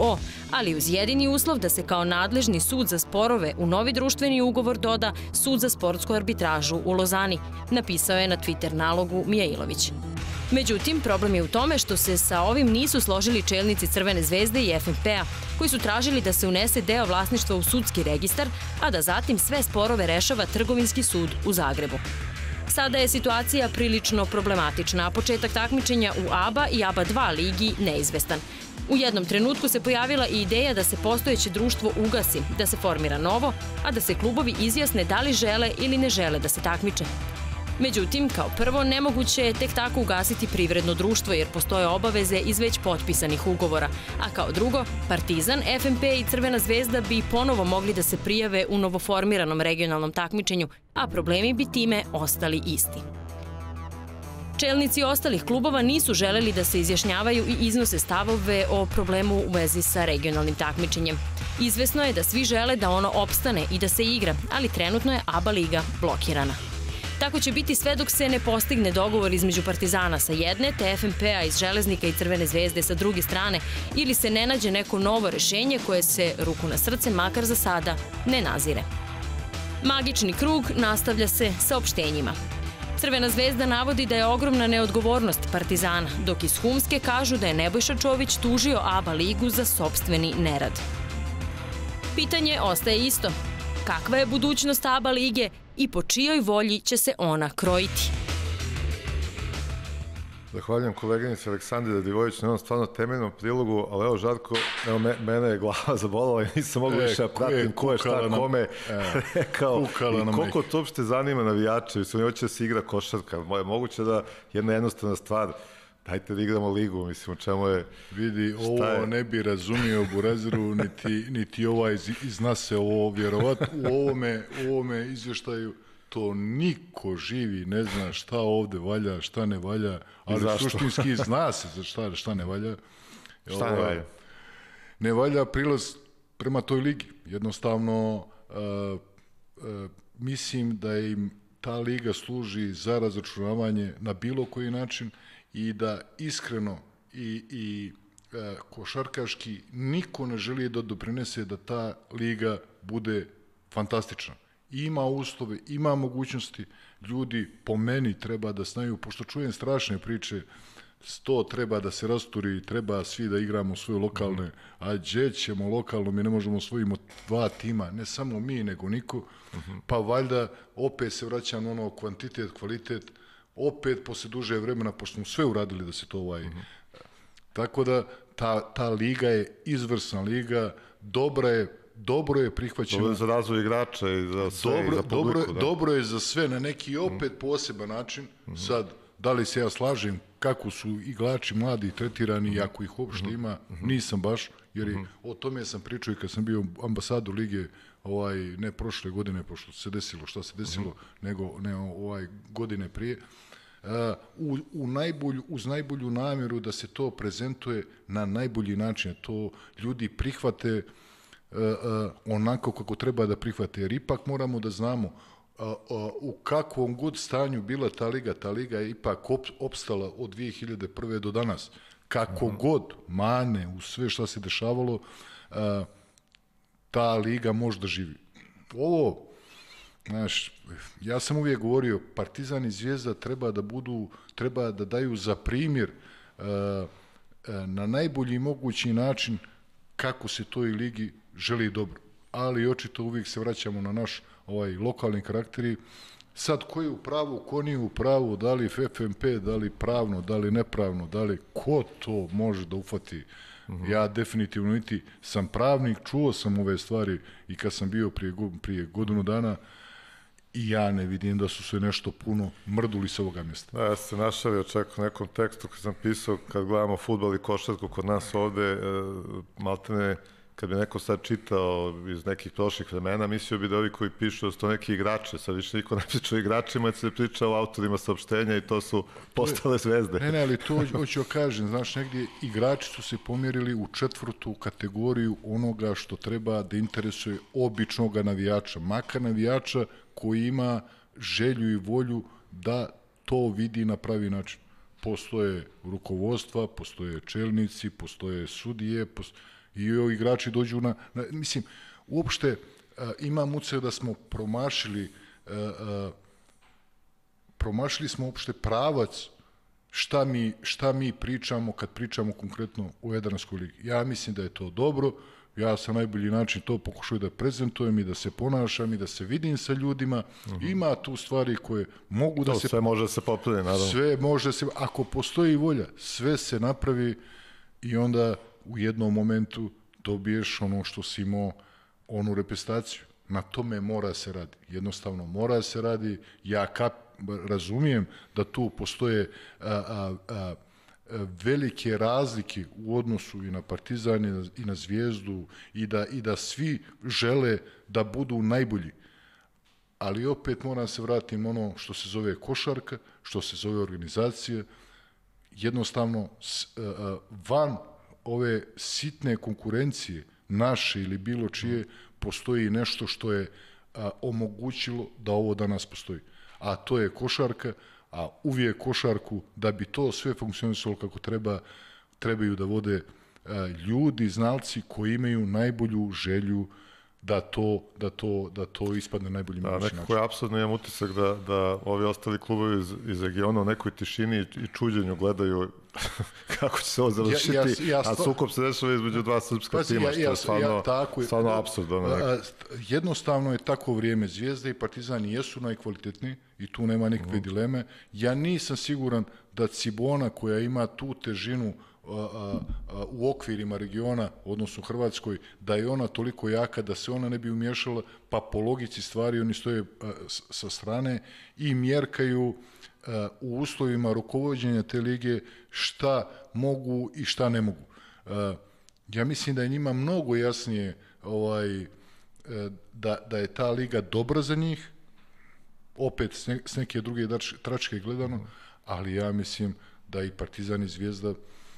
ali uz jedini uslov da se kao nadležni sud za sporove u novi društveni ugovor doda sud za sportsku arbitražu u Lozani, napisao je na Twitter nalogu Mijailović. Međutim, problem je u tome što se sa ovim nisu složili čelnici Crvene zvezde i FNP-a, koji su tražili da se unese deo vlasništva u sudski registar, a da zatim sve sporove rešava Trgovinski sud u Zagrebu. Sada je situacija prilično problematična, a početak takmičenja u ABA i ABA 2 ligi neizvestan. U jednom trenutku se pojavila i ideja da se postojeće društvo ugasi, da se formira novo, a da se klubovi izjasne da li žele ili ne žele da se takmiče. Međutim, kao prvo, nemoguće je tek tako ugasiti privredno društvo jer postoje obaveze iz već potpisanih ugovora, a kao drugo, Partizan, FNP i Crvena zvezda bi ponovo mogli da se prijave u novoformiranom regionalnom takmičenju, a problemi bi time ostali isti. Čelnici ostalih klubova nisu želeli da se izjašnjavaju i iznose stavove o problemu u vezi sa regionalnim takmičenjem. Izvesno je da svi žele da ono opstane i da se igra, ali trenutno je ABA liga blokirana. Tako će biti sve dok se ne postigne dogovor između Partizana sa jedne, te FNP-a iz Železnika i Crvene zvezde sa druge strane, ili se ne nađe neko novo rešenje koje se, ruku na srce, makar za sada, ne nazire. Magični krug nastavlja se saopštenjima. Crvena zvezda navodi da je ogromna neodgovornost Partizana, dok iz Humske kažu da je Nebojša Čović tužio ABA ligu za sopstveni nerad. Pitanje ostaje isto. Kakva je budućnost ABA lige i po čijoj volji će se ona krojiti? Zahvaljujem koleginici Aleksandri Radivojević na jednom stvarno temeljnom prilogu, ali evo Žarko, mene je glava zabolala i nisam mogu više da pratim ko je šta kome rekao i koliko to uopšte zanima navijače, mislim, oni hoće da se igra košarka, moguće da jedna jednostavna stvar, dajte da igramo ligu, mislim, o čemu je... Vidi, ovo ne bi razumio Burazeru, niti ovaj iz nas se ovo vjerovatno, u ovome izvještaju to niko živi ne zna šta ovde valja, šta ne valja, ali suštinski zna se za šta ne valja. Šta ne valja? Ne valja prilaz prema toj ligi. Jednostavno, mislim da im ta liga služi za razračunavanje na bilo koji način i da iskreno i košarkaški niko ne želi da doprinese da ta liga bude fantastična. Ima uslove, ima mogućnosti, ljudi po meni treba da znaju, pošto čujem strašne priče, 100 treba da se rasturi, treba svi da igramo svoje lokalne, a gdje ćemo lokalno, mi ne možemo osvojimo 2 tima, ne samo mi, nego niko, pa valjda opet se vraća na ono kvantitet, kvalitet, opet posle duže vremena, pošto smo sve uradili da se to Tako da ta liga je izvrsna liga, dobro je prihvaćeno. Dobro je za razvoj igrača i za sve, i za publiku. Dobro je za sve, na neki opet poseban način. Sad, da li se ja slažem kako su igrači mladi tretirani, ako ih uopšte ima, nisam baš, jer o tome sam pričao i kad sam bio ambasador lige, ne prošle godine, pošto se desilo šta se desilo, nego godine prije, uz najbolju namjeru da se to prezentuje na najbolji način, to ljudi prihvate onako kako treba da prihvate, jer ipak moramo da znamo u kakvom god stanju bila ta liga je ipak opstala od 2001. do danas. Kako god mane u sve šta se dešavalo, ta liga može da živi. Ovo, znaš, ja sam uvijek govorio, Partizan i Zvijezda treba da daju za primjer na najbolji mogući način kako se toj ligi želi dobro. Ali očito uvijek se vraćamo na naš lokalni karakteri. Sad, ko je u pravu, ko nije u pravu, da li FNP, da li pravno, da li nepravno, ko to može da ufati? Ja definitivno niti sam pravnik, čuo sam ove stvari i kad sam bio prije godinu dana i ja ne vidim da su se nešto puno mrduli sa ovoga mjesta. Da, ja sam se našalio čak u nekom tekstu kad sam pisao, kad gledamo fudbal i košarku kod nas ovde, maltene, kad bi neko sad čitao iz nekih prošlih vremena, mislio bi da ovi koji pišu da su to neki igrače, sad više niko ne priča o igračima, se priča o autorima saopštenja i to su postale zvezde. Ne, ali to hoću kažem, znaš, negdje igrači su se pomjerili u 4. kategoriju onoga što treba da interesuje običnog navijača, makar navijača koji ima želju i volju da to vidi na pravi način. Postoje rukovodstva, postoje čelnici, postoje sudije, i ovi igrači dođu mislim, uopšte imam utisak da smo promašili smo uopšte pravac šta mi pričamo kad pričamo konkretno o Jadranskoj ligi. Ja mislim da je to dobro, ja sa najbolji način to pokušaju da prezentujem i da se ponašam i da se vidim sa ljudima. Ima tu stvari koje mogu da se... Sve može da se popravi, naravno. Sve može se... Ako postoji volja, sve se napravi i onda u jednom momentu dobiješ ono što si imao, onu reprezentaciju. Na tome mora se radi. Jednostavno mora se radi. Ja razumijem da tu postoje velike razlike u odnosu i na Partizan i na Zvijezdu i da svi žele da budu najbolji. Ali opet moram se vratiti ono što se zove košarka, što se zove organizacija. Jednostavno van ove sitne konkurencije naše ili bilo čije postoji nešto što je omogućilo da ovo danas postoji. A to je košarka, a uvijek košarku, da bi to sve funkcionisalo kako trebaju da vode ljudi, znalci koji imaju najbolju želju da to ispadne najbolji mogući način. Nekako je apsurdno, imam utisak da ovi ostali klubovi iz regiona u nekoj tišini i čuđenju gledaju kako će se ovo završiti, a sukob se dešava između dva srpska tima, što je stvarno apsurdno. Jednostavno je tako vrijeme. Zvijezda i Partizan jesu najkvalitetniji i tu nema nikakve dileme. Ja nisam siguran da Cibona, koja ima tu težinu u okvirima regiona, odnosno Hrvatskoj, da je ona toliko jaka da se ona ne bi umješala, pa po logici stvari oni stoje sa strane i mjerkaju u uslovima rukovođenja te lige šta mogu i šta ne mogu. Ja mislim da je njima mnogo jasnije da je ta liga dobra za njih, opet s neke druge tračke gledano, ali ja mislim da i Partizan i Zvijezda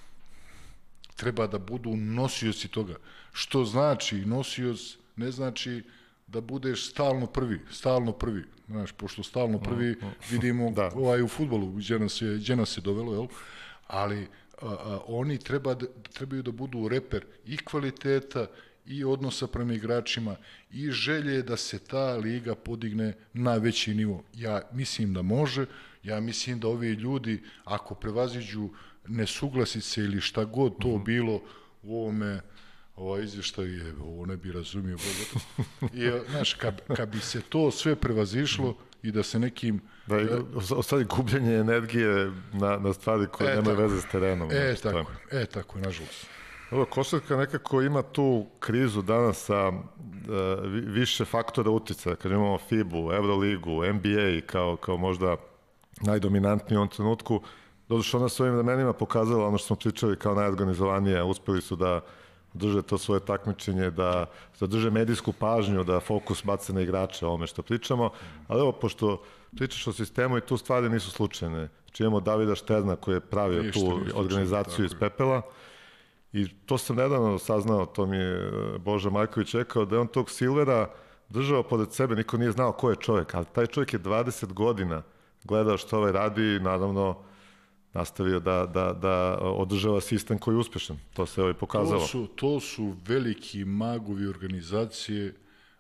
treba da budu nosioci toga. Što znači nosioc, ne znači da budeš stalno prvi. Znaš, pošto stalno prvi vidimo u fudbalu gdje nas je dovelo, jel? Ali oni trebaju da budu reper i kvaliteta i odnosa prema igračima i želje da se ta liga podigne na veći nivo. Ja mislim da može, ja mislim da ovi ljudi, ako prevaziđu nesuglasice ili šta god to bilo u ovome izvještaju, ovo ne bi razumio. Znaš, kad bi se to sve prevazišlo i da se nekim... Ostali gubljenje energije na stvari koje nemaju veze s terenom. Tako je, nažalost. Košarka nekako ima tu krizu danas sa više faktora uticaja. Kad imamo FIBA, Euroligu, NBA kao možda najdominantniji u ovom trenutku, doduše ona svojim vremenima pokazala ono što smo pričali kao najorganizovanije, uspeli su da drže to svoje takmičenje, da zadrže medijsku pažnju, da fokus bace na igrače o ovome što pričamo, ali evo, pošto pričaš o sistemu i tu stvari nisu slučajne. Znači imamo Davida Šterna koji je pravio tu organizaciju iz pepela i to sam nedavno saznao, to mi je Boža Marković rekao, da je on tog Silvera držao pored sebe, niko nije znao ko je čovjek, ali taj čovjek je 20 godina gledao što ovaj radi i naravno nastavio da održava sistem koji je uspešan. To se ovaj pokazalo. To su veliki magovi organizacije.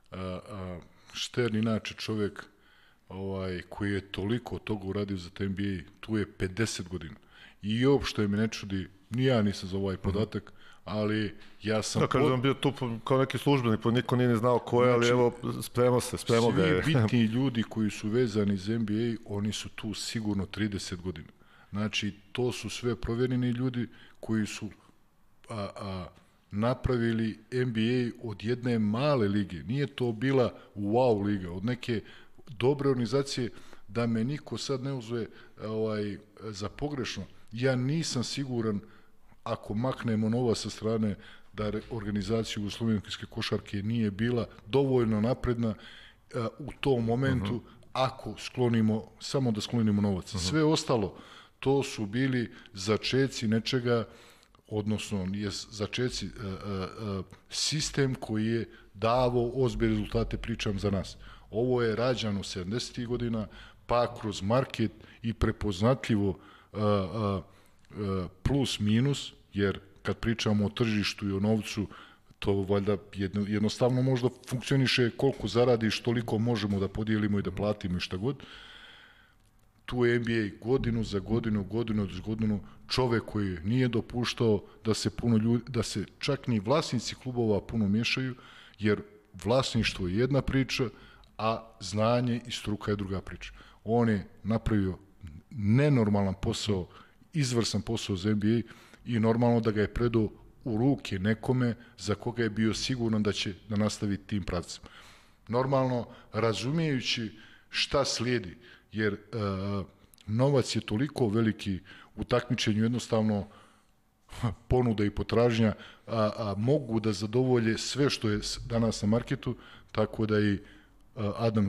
Štern, inače čovjek koji je toliko toga uradio za NBA, tu je 50 godina. I uopšte me ne čudi, ni ja nisam za ovaj podatak, ali ja sam... Kažem, bio tu kao neki službenik, niko nije ni znao ko je, ali evo, spremo ga je. Svi bitni ljudi koji su vezani za NBA, oni su tu sigurno 30 godina. Znači, to su sve provjereni ljudi koji su napravili NBA od jedne male lige. Nije to bila wow liga, od neke dobre organizacije, da me niko sad ne uzme za pogrešno. Ja nisam siguran, ako maknemo nova sa strane, da organizacija jugoslovenske košarke nije bila dovoljno napredna u tom momentu, ako sklonimo, samo da sklonimo novac. Sve ostalo, to su bili začeci nečega, odnosno začeci sistem koji je davao ozbiljne rezultate, pričam za nas. Ovo je rađano 70. godina, pa kroz market i prepoznatljivo plus minus, jer kad pričamo o tržištu i o novcu, to valjda jednostavno možda funkcioniše koliko zaradiš, toliko možemo da podijelimo i da platimo i šta god. Tu je NBA godinu za godinu čovek koji nije dopuštao da se puno ljudi, da se čak ni vlasnici klubova puno miješaju, jer vlasništvo je jedna priča, a znanje i struka je druga priča. On je napravio nenormalan posao, izvrsan posao za NBA i normalno da ga je predao u ruke nekome za koga je bio siguran da će da nastavi tim pravcem. Normalno, razumijejući šta slijedi, jer novac je toliko veliki u takmičenju, jednostavno ponuda i potražnja mogu da zadovolje sve što je danas na marketu, tako da i Adam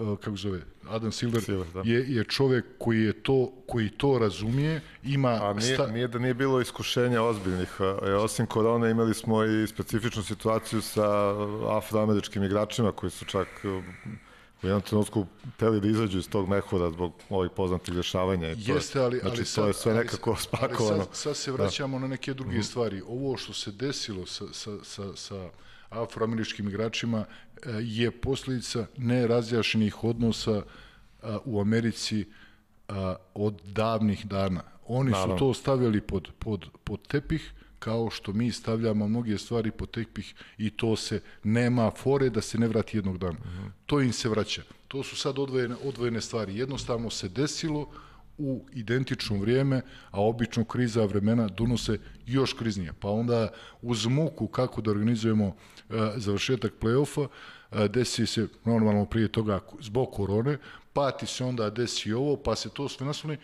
Silver je čovek koji to razumije, ima... Nije da nije bilo iskušenja ozbiljnih. Osim korone imali smo i specifičnu situaciju sa afroameričkim igračima koji su čak u jednom trenutku hteli da izađu iz tog mehura zbog ovih poznatih dešavanja. Jeste, ali to je sve nekako spakovano. Sad se vraćamo na neke druge stvari. Ovo što se desilo sa afroameričkim igračima je posljedica nerazjašnjenih odnosa u Americi od davnih dana. Oni su to stavljali pod tepih, kao što mi stavljamo mnoge stvari pod tepih i to se nema fore da se ne vrati jednog dana. To im se vraća. To su sad odvojene stvari. Jednostavno se desilo u identično vrijeme, a obično kriza vremena donose još kriznije. Pa onda uz muku kako da organizujemo završetak play-offa, desi se normalno prije toga zbog korone, pa ti se onda desi ovo, pa se to sve nasloni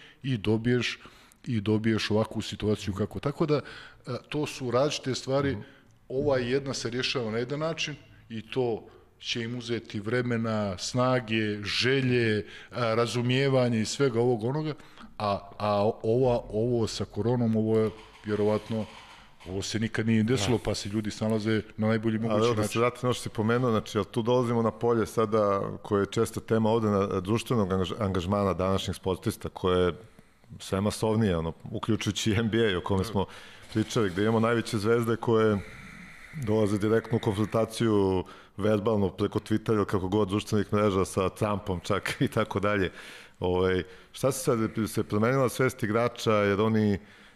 i dobiješ ovakvu situaciju kako. Tako da to su različite stvari, ova jedna se rješava na jedan način i to će im uzeti vremena, snage, želje, razumijevanje i svega ovog onoga, a ovo sa koronom, ovo je vjerovatno, ovo se nikad nije desilo, pa se ljudi snalaze na najbolji mogući način. Da se vratim ono što si pomenuo, znači, tu dolazimo na polje sada, koje je česta tema ovde na društvenog angažmana današnjih sportista, koje je sve masovnije, uključujući i NBA o kome smo pričali, gde imamo najveće zvezde koje dolaze direktno u konfrontaciju verbalno preko Twittera ili kako god društvenih mreža sa Trumpom čak i tako dalje. Šta se sad se promenila svest igrača, jer oni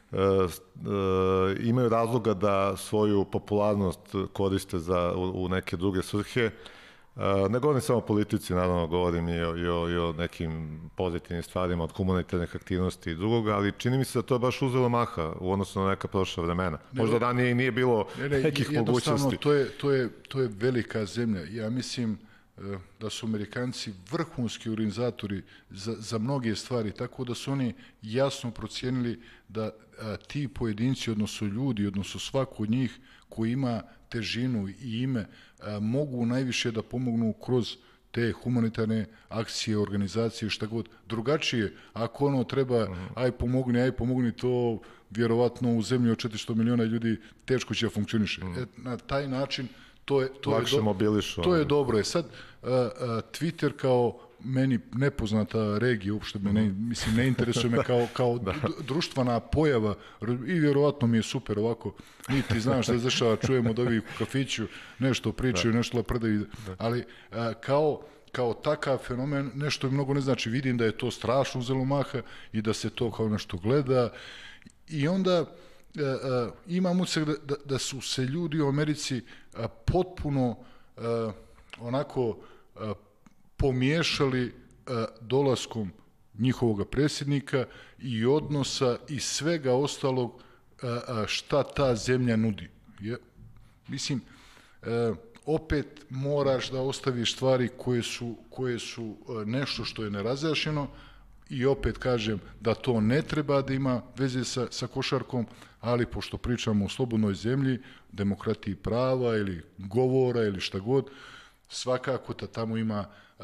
imaju razloga da svoju popularnost koriste u neke druge svrhe. Ne govorim samo o politici, naravno govorim i o nekim pozitivnim stvarima od humanitarnih aktivnosti i drugoga, ali čini mi se da to baš uzelo maha u odnosu na neka prošla vremena. Možda ranije i nije bilo nekih mogućnosti. To je velika zemlja. Ja mislim da su Amerikanci vrhunski organizatori za mnoge stvari, tako da su oni jasno procijenili da ti pojedinci, odnosno ljudi, odnosno svako od njih koji ima težinu i ime, mogu najviše da pomognu kroz te humanitarne akcije, organizacije, šta god. Drugačije, ako ono treba, aj pomogni, to vjerovatno u zemlji od 400 miliona ljudi teško će da funkcioniše. Na taj način to je dobro. Sad, Twitter kao meni nepoznata regija, uopšte ne interesuje me kao društvena pojava i vjerovatno mi je super ovako, niti znam šta se dešava, čujemo od ovih u kafiću, nešto pričaju, nešto prodaju, ali kao takav fenomen nešto mnogo ne znači. Vidim da je to strašno uzelo maha i da se to kao nešto gleda i onda imam utisak da su se ljudi u Americi potpuno onako pomiješali dolaskom njihovog predsjednika i odnosa i svega ostalog šta ta zemlja nudi. Mislim, opet moraš da ostaviš stvari koje su nešto što je nerazjašnjeno i opet kažem da to ne treba da ima veze sa košarkom, ali pošto pričamo o slobodnoj zemlji, demokratiji prava ili govora ili šta god, svakako da tamo ima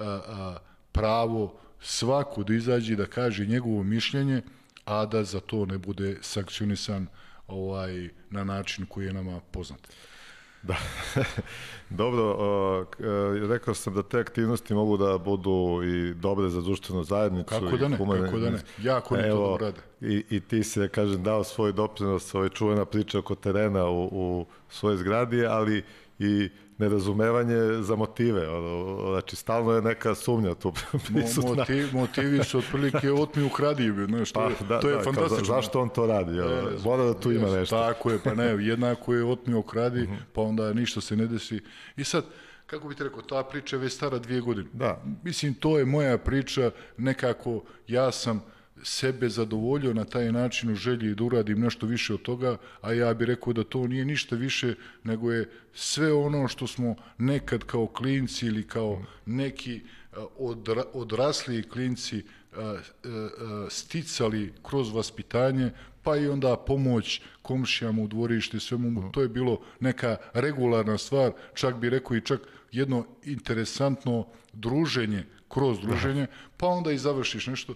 pravo svako da izađe da kaže njegovo mišljenje, a da za to ne bude sankcionisan na način koji je nama poznat. Da, dobro, rekao sam da te aktivnosti mogu da budu i dobre za društvenu zajednicu. Kako da ne, jako ne to dobro rade. I ti si, kažem, dao svoj doprinos, čuvena priča oko terena u svojoj zgradi, ali i nerazumevanje za motive, znači stalno je neka sumnja tu prisutna. Motivi su otprilike otmi ukradi, znaš, to je fantastično. Zašto on to radi? Mora da tu ima nešto. Tako je, pa ne, jednako je otmi ukradi, pa onda ništa se ne desi. I sad, kako bi ti rekao, ta priča je već stara 2 godine. Da. Mislim, to je moja priča, nekako ja sam sebe zadovoljio na taj način u želji da uradim nešto više od toga, a ja bih rekao da to nije ništa više nego je sve ono što smo nekad kao klinci ili kao neki odrasli klinci sticali kroz vaspitanje, pa i onda pomoć komšijama u dvorištu i svemu, to je bilo neka regularna stvar, čak bih rekao i čak jedno interesantno druženje kroz druženje, pa onda i završiš nešto.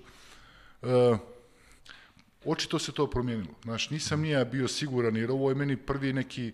Očito se to promijenilo. Znaš, nisam ni ja bio siguran, jer ovo je meni prvi neki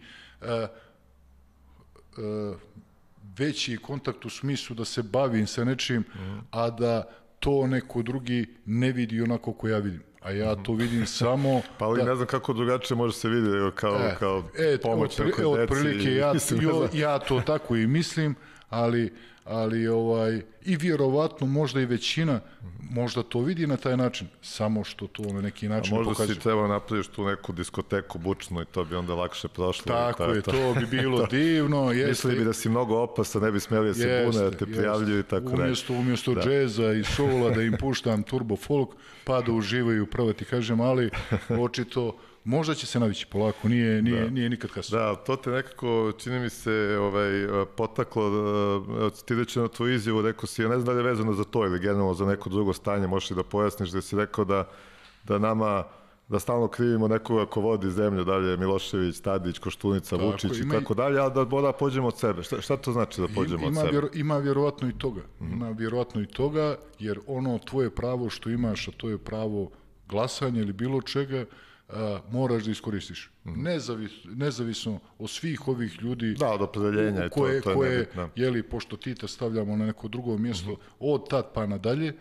veći kontakt u smislu da se bavim sa nečim, a da to neko drugi ne vidi onako ko ja vidim. A ja to vidim samo... Pa ali ne znam kako drugačije može se vidjeti kao pomoć nekoj deci. Otprilike ja to tako i mislim, ali i vjerovatno možda i većina možda to vidi na taj način, samo što to na neki način pokazuje. Možda si trebao napraviš tu neku diskoteku bučnu i to bi onda lakše prošlo. Tako je, to bi bilo divno. Mislili bi da si mnogo opasan, ne bi smeli da se bune, da te prijavljuju i tako dalje. Umjesto džeza i soula da im puštam turbo folk, pa da uživaju, pravo ti kažem, ali očito možda će se navići polako, nije nikad kasno. Da, to te nekako, čini mi se, potaklo, citirajući na tvoju izjavu, rekao si, ja ne znam da li je vezano za to ili generalno za neko drugo stanje, možeš li da pojasniš, da si rekao da nama, da stalno krivimo nekoga ko vodi zemlju, da li je Milošević, Tadić, Koštunica, Vučić i tako dalje, ali da mora pođemo od sebe. Šta to znači da pođemo od sebe? Ima vjerovatno i toga, jer ono tvoje pravo što imaš, a to je pravo glasanja ili bilo čega, moraš da iskoristiš. Nezavisno od svih ovih ljudi od opredeljenja koje, jeli, pošto ti te stavljamo na neko drugo mjesto, od tad pa nadalje,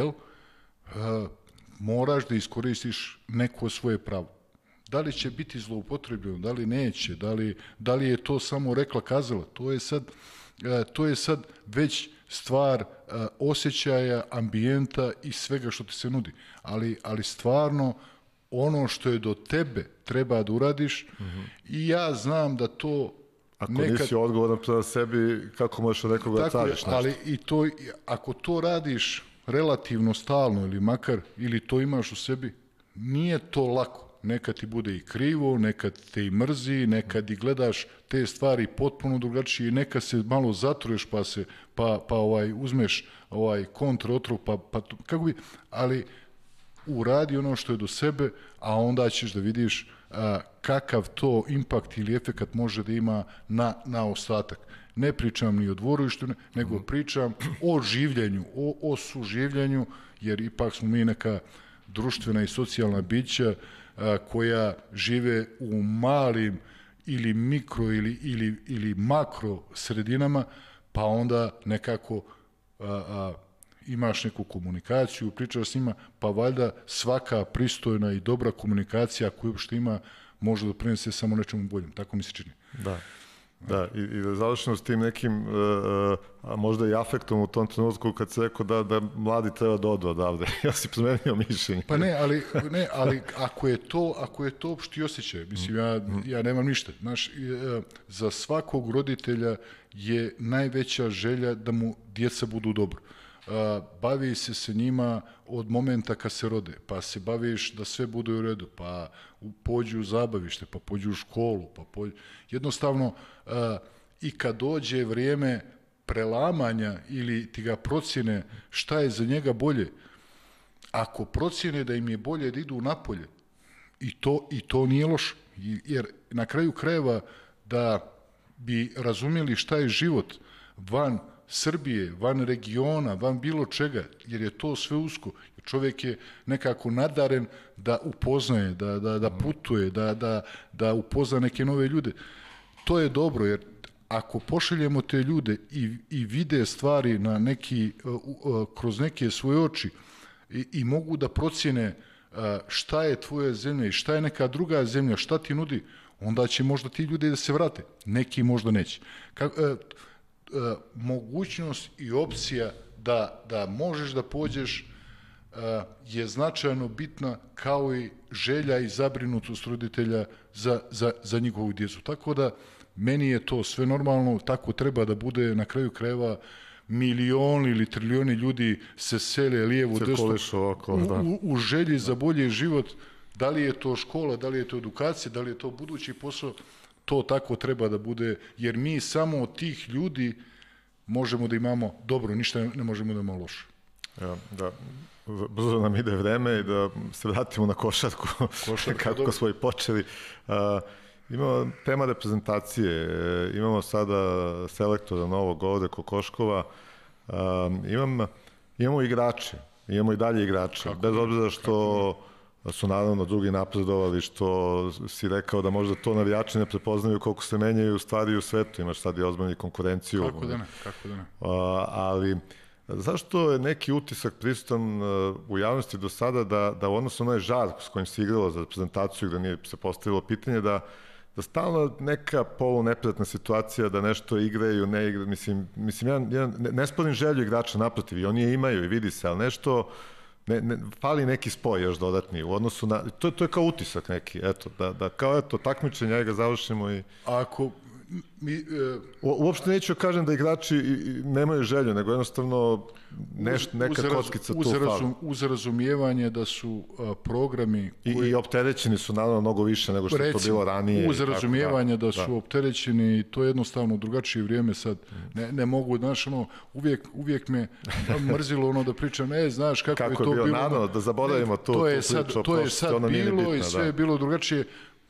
moraš da iskoristiš neko svoje pravo. Da li će biti zloupotrebljeno, da li neće, da li je to samo rekla kazala, to je sad već stvar osjećaja, ambijenta i svega što ti se nudi. Ali stvarno ono što je do tebe treba da uradiš i ja znam da to ako nisi odgovoran prema sebi, kako možeš od nekoga cariš nešto? Ali ako to radiš relativno stalno ili makar, ili to imaš u sebi, nije to lako. Nekad ti bude i krivo, nekad te i mrzi, nekad i gledaš te stvari potpuno drugačije, nekad se malo zatruješ pa uzmeš kontraotrov, kako bi, ali uradi ono što je do sebe, a onda ćeš da vidiš kakav to impakt ili efekat može da ima na ostatak. Ne pričam ni o dvorištu, nego pričam o življenju, o suživljenju, jer ipak smo mi neka društvena i socijalna bića koja žive u malim ili mikro ili makro sredinama, pa onda nekako imaš neku komunikaciju, pričaš s njima, pa valjda svaka pristojna i dobra komunikacija koju uopšte ima može da prinese samo nečemu boljem. Tako mi se čini. Da, i da završimo s tim nekim, a možda i afektom u tom trenutku kad se rekao da mladi treba da odu odavde. Ja si promenio mišljenje. Pa ali ako je to opšti osjećaj, mislim, ja nemam ništa. Znaš, za svakog roditelja je najveća želja da mu djeca budu dobro. Bavi se sa njima od momenta kad se rode, pa se baviš da sve bude u redu, pa pođu u zabavište, pa pođu u školu, jednostavno i kad dođe vrijeme prelamanja ili ti ga procjene šta je za njega bolje, ako procjene da im je bolje da idu napolje, i to nije loše, jer na kraju krajeva da bi razumjeli šta je život van Srbije, van regiona, van bilo čega, jer je to sve usko. Čovjek je nekako nadaren da upoznaje, da putuje, da upozna neke nove ljude. to je dobro, jer ako pošaljemo te ljude i vide stvari na kroz neke svoje oči i mogu da procjene šta je tvoja zemlja i šta je neka druga zemlja, šta ti nudi, onda će možda ti ljudi da se vrate. Neki možda neće. Mogućnost i opcija da možeš da pođeš je značajno bitna, kao i želja i zabrinutost roditelja za njihovu djecu. Tako da meni je to sve normalno, tako treba da bude. Na kraju krajeva milioni ili trilijoni ljudi se sele lijevo, desno u želji za bolji život. Da li je to škola, da li je to edukacija, da li je to budući posao, to tako treba da bude, jer mi samo od tih ljudi možemo da imamo dobro, ništa ne možemo da imamo loše. Da, brzo nam ide vreme i da se vratimo na košarku, kako smo i počeli. Imamo tema reprezentacije, imamo sada selektora novog ovde Kokoškova, imamo igrače, imamo i dalje igrače, bez obzira što su naravno drugi napredovali, što si rekao da možda to navijači ne prepoznaju koliko se menjaju u stvari u svetu, imaš sad i ozbiljnu konkurenciju. Kako da ne. Ali zašto je neki utisak prisutan u javnosti do sada da u odnosu na onaj žar s kojim se igralo za reprezentaciju, gde nije se postavilo pitanje da stalno neka poluneprijatna situacija, da nešto igraju, ne igraju, mislim, ja ne sporim želju igrača, naprotiv, i oni je imaju i vidi se, ali nešto, fali neki spoj još dodatni u odnosu na, to je kao utisak neki, eto, da kao eto, takmičenje, aj ga završimo i... Ako uopšte neću kažem da igrači nemaju želju, nego jednostavno neka kockica tu fali. Uz razumijevanje da su programi... I opterećeni su naravno mnogo više nego što je to bilo ranije. Uz razumijevanje da su opterećeni i to je jednostavno drugačije vrijeme sad. Ne mogu, znaš, uvijek me mrzilo ono da pričam, znaš kako je to bilo. Naravno, da zaboravimo tu priču. To je sad bilo i sve je bilo drugačije.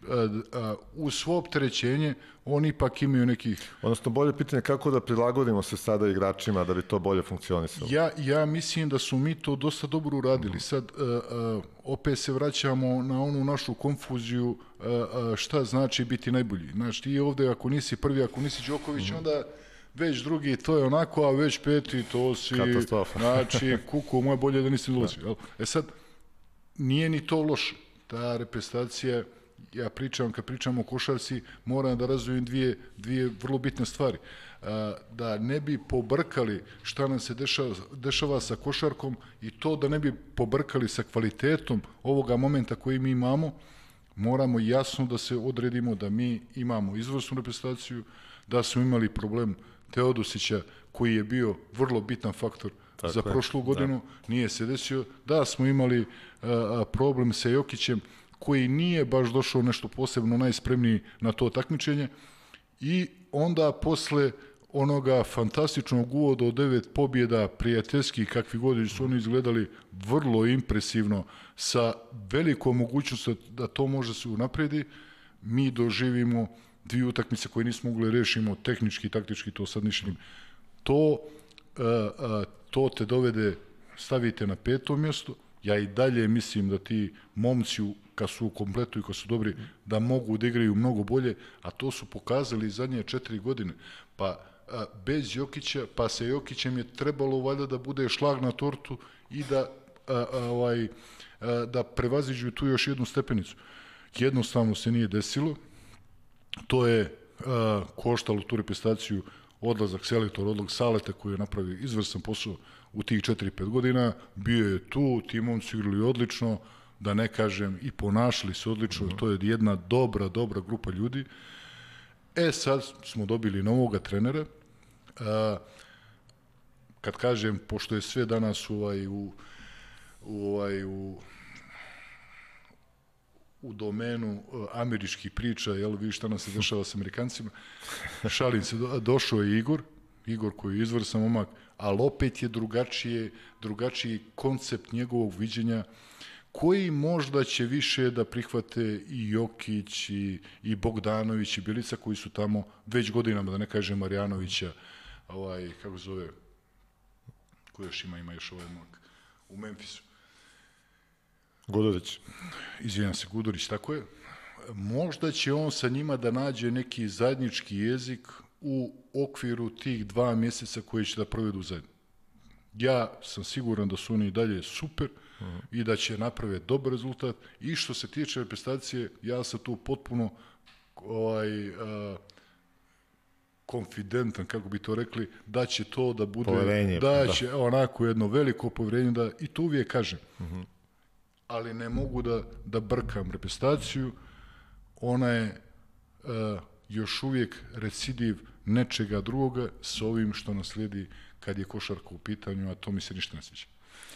Uz svo opterećenje oni ipak imaju nekih... Odnosno, bolje pitanje kako da prilagodimo se sada igračima da bi to bolje funkcionisalo. Ja mislim da su mi to dosta dobro uradili. Sad opet se vraćamo na onu našu konfuziju šta znači biti najbolji. Znaš, ti ovde ako nisi prvi, ako nisi Đoković, onda već drugi to je onako, a već peti to si... Katastrofa. Znači, kuku, moje bolje da nisi dolazio. Sad, nije ni to loše. Ta reprezentacija, kad pričam o košarci, moram da razvijem dvije vrlo bitne stvari. Da ne bi pobrkali šta nam se dešava sa košarkom i to da ne bi pobrkali sa kvalitetom ovoga momenta koji mi imamo, moramo jasno da se odredimo da mi imamo izvrsnu reprezentaciju, da smo imali problem Teodosića koji je bio vrlo bitan faktor za prošlu godinu, nije se desio, da smo imali problem sa Jokićem koji nije baš došao nešto posebno najspremniji na to takmičenje i onda posle onoga fantastičnog uvoda od 9 pobjeda prijateljskih, kakvi god su oni izgledali vrlo impresivno, sa velikom mogućnosti da to može se unapredi, mi doživimo 2 utakmice koje nismo mogli rešimo tehnički i taktički, to sad ništa njim. To te dovede, stavite na 5. mjesto. Ja i dalje mislim da ti momci kad su u kompletu i kad su dobri, da mogu da igraju mnogo bolje, a to su pokazali zadnje 4 godine. Pa bez Jokića, pa sa Jokićem je trebalo valjda da bude šlag na tortu i da prevaziđu tu još jednu stepenicu. Jednostavno se nije desilo. To je koštalo tu reprezentaciju odlazak selektora, odlazak Saleta koji je napravio izvrstan posao u tih 4-5 godina, bio je tu, ti momci igrali odlično, da ne kažem i ponašali se odlično, to je jedna dobra grupa ljudi. Sad smo dobili novoga trenera, kad kažem, pošto je sve danas u domenu američkih priča, vidi šta nam se dešava s Amerikancima, šalim se, došao je Igor koji je izvrsan momak, ali opet je drugačiji koncept njegovog viđenja, koji možda će više da prihvate i Jokić i Bogdanović i Bjelica koji su tamo već godinama, da ne kažem Marjanovića, kako zove, ko još ima još ovaj momak, u Memphisu. Gudurić. Izvijem se, Gudurić, tako je. Možda će on sa njima da nađe neki zajednički jezik u okviru tih 2 mjeseca koje će da provedu zajedno. Ja sam siguran da su oni i dalje super i da će napraviti dobar rezultat. I što se tiče reprezentacije, ja sam tu potpuno konfidentan, kako bi to rekli, da će to da bude, poverenje, da će onako jedno veliko poverenje, da, i to uvijek kažem. Ali ne mogu da brkam reprezentaciju, ona je još uvijek recidiv nečega drugoga s ovim što nas slijedi kad je košarka u pitanju, a to mi se ništa ne sviđa.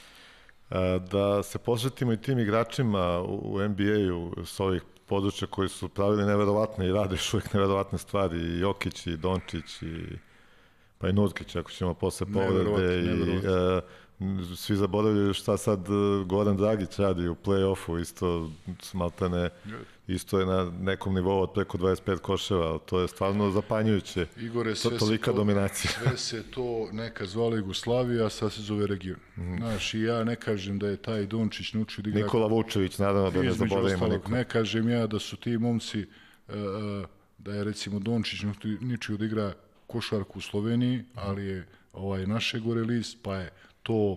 Da se posvetimo i tim igračima u NBA-u s ovih područja koji su pravili neverovatne i rade još uvijek neverovatne stvari, i Jokić, i Dončić, pa i Nurkić, ako ćemo posle povrede, i svi zaboravljaju šta sad Goran Dragić radi u play-offu, isto maltene, isto je na nekom nivou od preko 25 koševa, to je stvarno zapanjujuće. Igore, tolika dominacija. Sve se to neka zvala Jugoslavija, a sad se zove region. Znaš, i ja ne kažem da je taj Dončić naučio da igra... Nikola Vučević, naravno, da ne zaboravimo nikoga. Ne kažem ja da su ti momci, da je recimo Dončić naučio da igra košarku u Sloveniji, ali je naše gore list, pa je to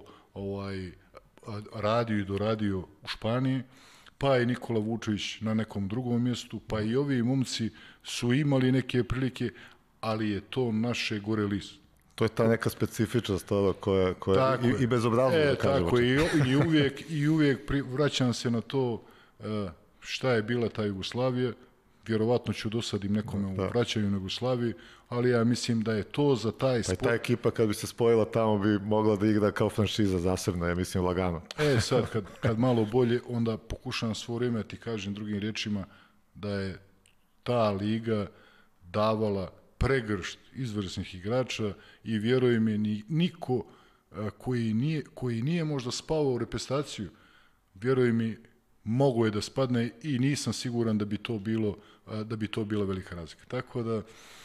radio i doradio u Španiji, pa je Nikola Vučević na nekom drugom mjestu, pa i ovi momci su imali neke prilike, ali je to naše gore list. To je ta neka specifičnost koja i bezobrazno da kažemo. Tako je, i uvijek vraćam se na to šta je bila ta Jugoslavija. Vjerovatno ću dosadim nekome u vraćanju na Jugoslaviji, ali ja mislim da je to za taj sport... Pa i ta ekipa kad bi se spojila tamo bi mogla da igra kao franšiza zasebno, ja mislim lagano. Sad kad malo bolje, onda pokušam svo vrijeme ti kažem drugim riječima da je ta liga davala pregršt izvrsnih igrača i vjeruj mi, niko koji nije možda spavao u reprezentaciju, vjeruj mi, mogo je da spadne i nisam siguran da bi to bila velika razlika. Tako da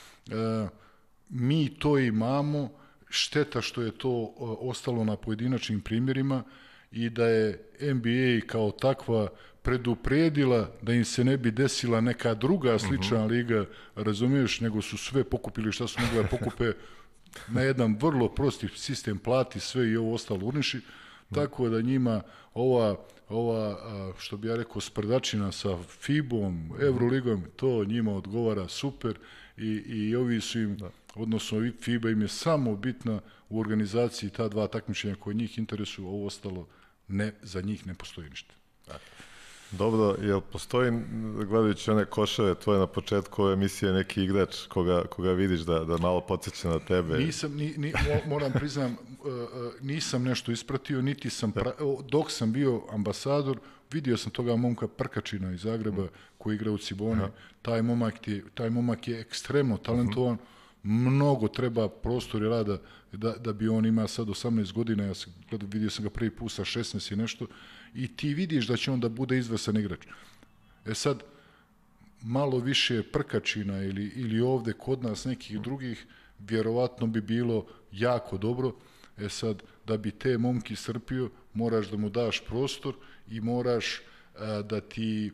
mi to imamo, šteta što je to ostalo na pojedinačnim primjerima i da je NBA kao takva predupredila da im se ne bi desila neka druga slična liga, razumiješ, nego su sve pokupili šta su mogli da pokupe na jedan vrlo prosti sistem, plati sve i ovo ostalo urniši. Tako da njima ova što bi ja rekao, sprdačina sa FIBom, Euroligom, to njima odgovara super i ovi su im, odnosno FIBA im je samo bitna u organizaciji ta 2 takmičenja koje njih interesuju, ovo ostalo za njih ne postoji ništa. Dobro, jel postoji, gledajući one koševe tvoje na početku ove emisije, neki igrač koga vidiš da malo podsjeća na tebe? Moram priznam, nisam nešto ispratio, niti sam, dok sam bio ambasador, vidio sam toga momka Prkačina iz Zagreba koji igra u Ciboni, taj momak je ekstremno talentovan, mnogo treba prostor i rada da bi on ima sad 18 godina, vidio sam ga prvi put sa 16 i nešto, i ti vidiš da će on da bude izvrstan igrač. Sad, malo više Prkačina ili ovde kod nas nekih drugih, vjerovatno bi bilo jako dobro. Sad, da bi te momki strpio, moraš da mu daš prostor i moraš da ti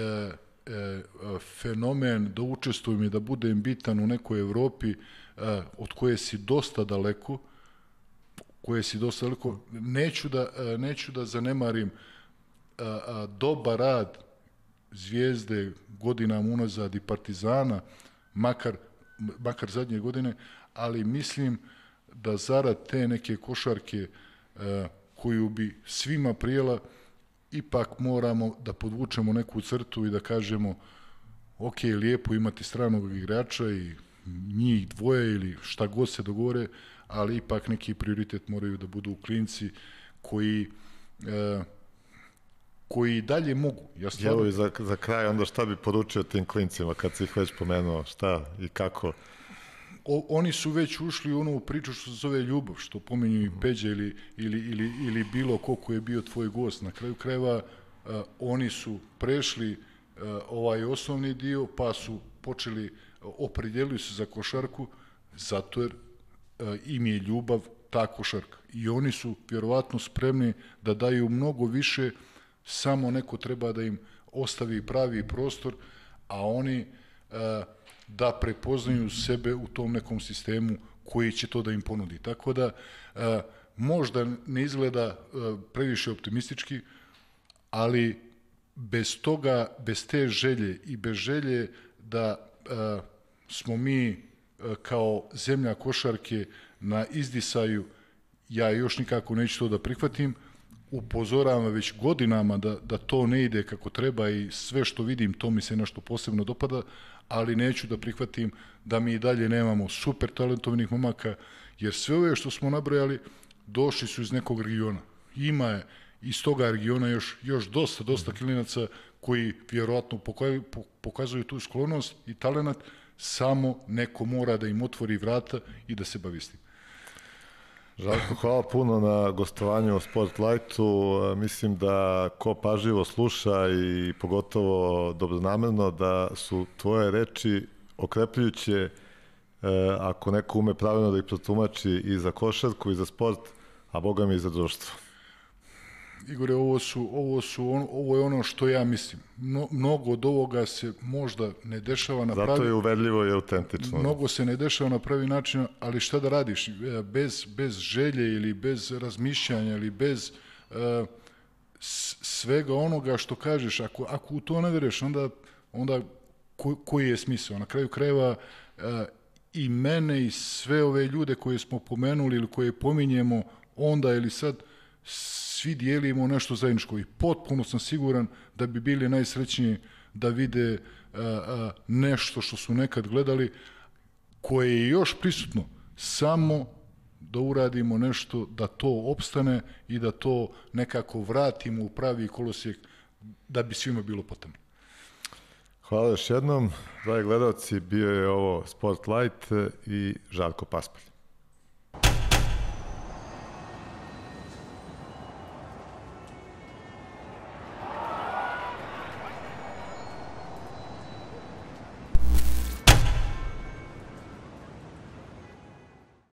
fenomen da učestvujem i da budem bitan u nekoj Evropi od koje si dosta daleko, neću da zanemarim dobar rad Zvijezde godinama unazad i Partizana, makar zadnje godine, ali mislim da zarad te neke košarke koju bi svima prijela, ipak moramo da podvučemo neku crtu i da kažemo ok, lijepo imati stranog igrača i njih dvoje ili šta god se dogovore, ali ipak neki prioritet moraju da budu klinci koji dalje mogu. Evo i za kraj, onda šta bi poručio tim klincima kad si ih već pomenuo, šta i kako? Oni su već ušli u onu priču što se zove ljubav, što pominju i Peđa ili bilo ko je bio tvoj gost. Na kraju krajeva oni su prešli ovaj osnovni dio, pa su počeli, opredjelili se za košarku, zato jer im je ljubav ta košarka. I oni su vjerovatno spremni da daju mnogo više, samo neko treba da im ostavi pravi prostor, a oni da prepoznaju sebe u tom nekom sistemu koji će to da im ponudi. Tako da možda ne izgleda previše optimistički, ali bez toga, bez te želje i bez želje da smo mi kao zemlja košarke na izdisaju, ja još nikako neću to da prihvatim, upozoravam već godinama da to ne ide kako treba i sve što vidim to mi se nešto posebno dopada, ali neću da prihvatim da mi i dalje nemamo super talentovnih momaka, jer sve ove što smo nabrojali došli su iz nekog regiona. Ima je iz toga regiona još dosta klinaca koji vjerovatno pokazuju tu sklonost i talenat, samo neko mora da im otvori vrata i da se bavi s tim. Žarko, hvala puno na gostovanju u Sportlightu. Mislim da ko pažljivo sluša i pogotovo dobronamerno da su tvoje reči okrepljujuće ako neko ume pravilno da ih protumači i za košarku i za sport, a boga mi i za društvo. Igore, ovo je ono što ja mislim. Mnogo od ovoga se možda ne dešava na pravi... Zato je uverljivo i autentično. Mnogo se ne dešava na pravi način, ali šta da radiš? Bez želje ili bez razmišljanja ili bez svega onoga što kažeš, ako u to ne veruješ, onda koji je smisao? Na kraju krajeva i mene i sve ove ljude koje smo pomenuli ili koje pominjemo onda ili sad, svi dijelimo nešto zajedničko i potpuno sam siguran da bi bili najsrećniji da vide nešto što su nekad gledali, koje je još prisutno, samo da uradimo nešto da to opstane i da to nekako vratimo u pravi kolosijek da bi svima bilo potrebno. Hvala još jednom, dragi gledalci, bio je ovo Sportlight i Žarko Paspalj.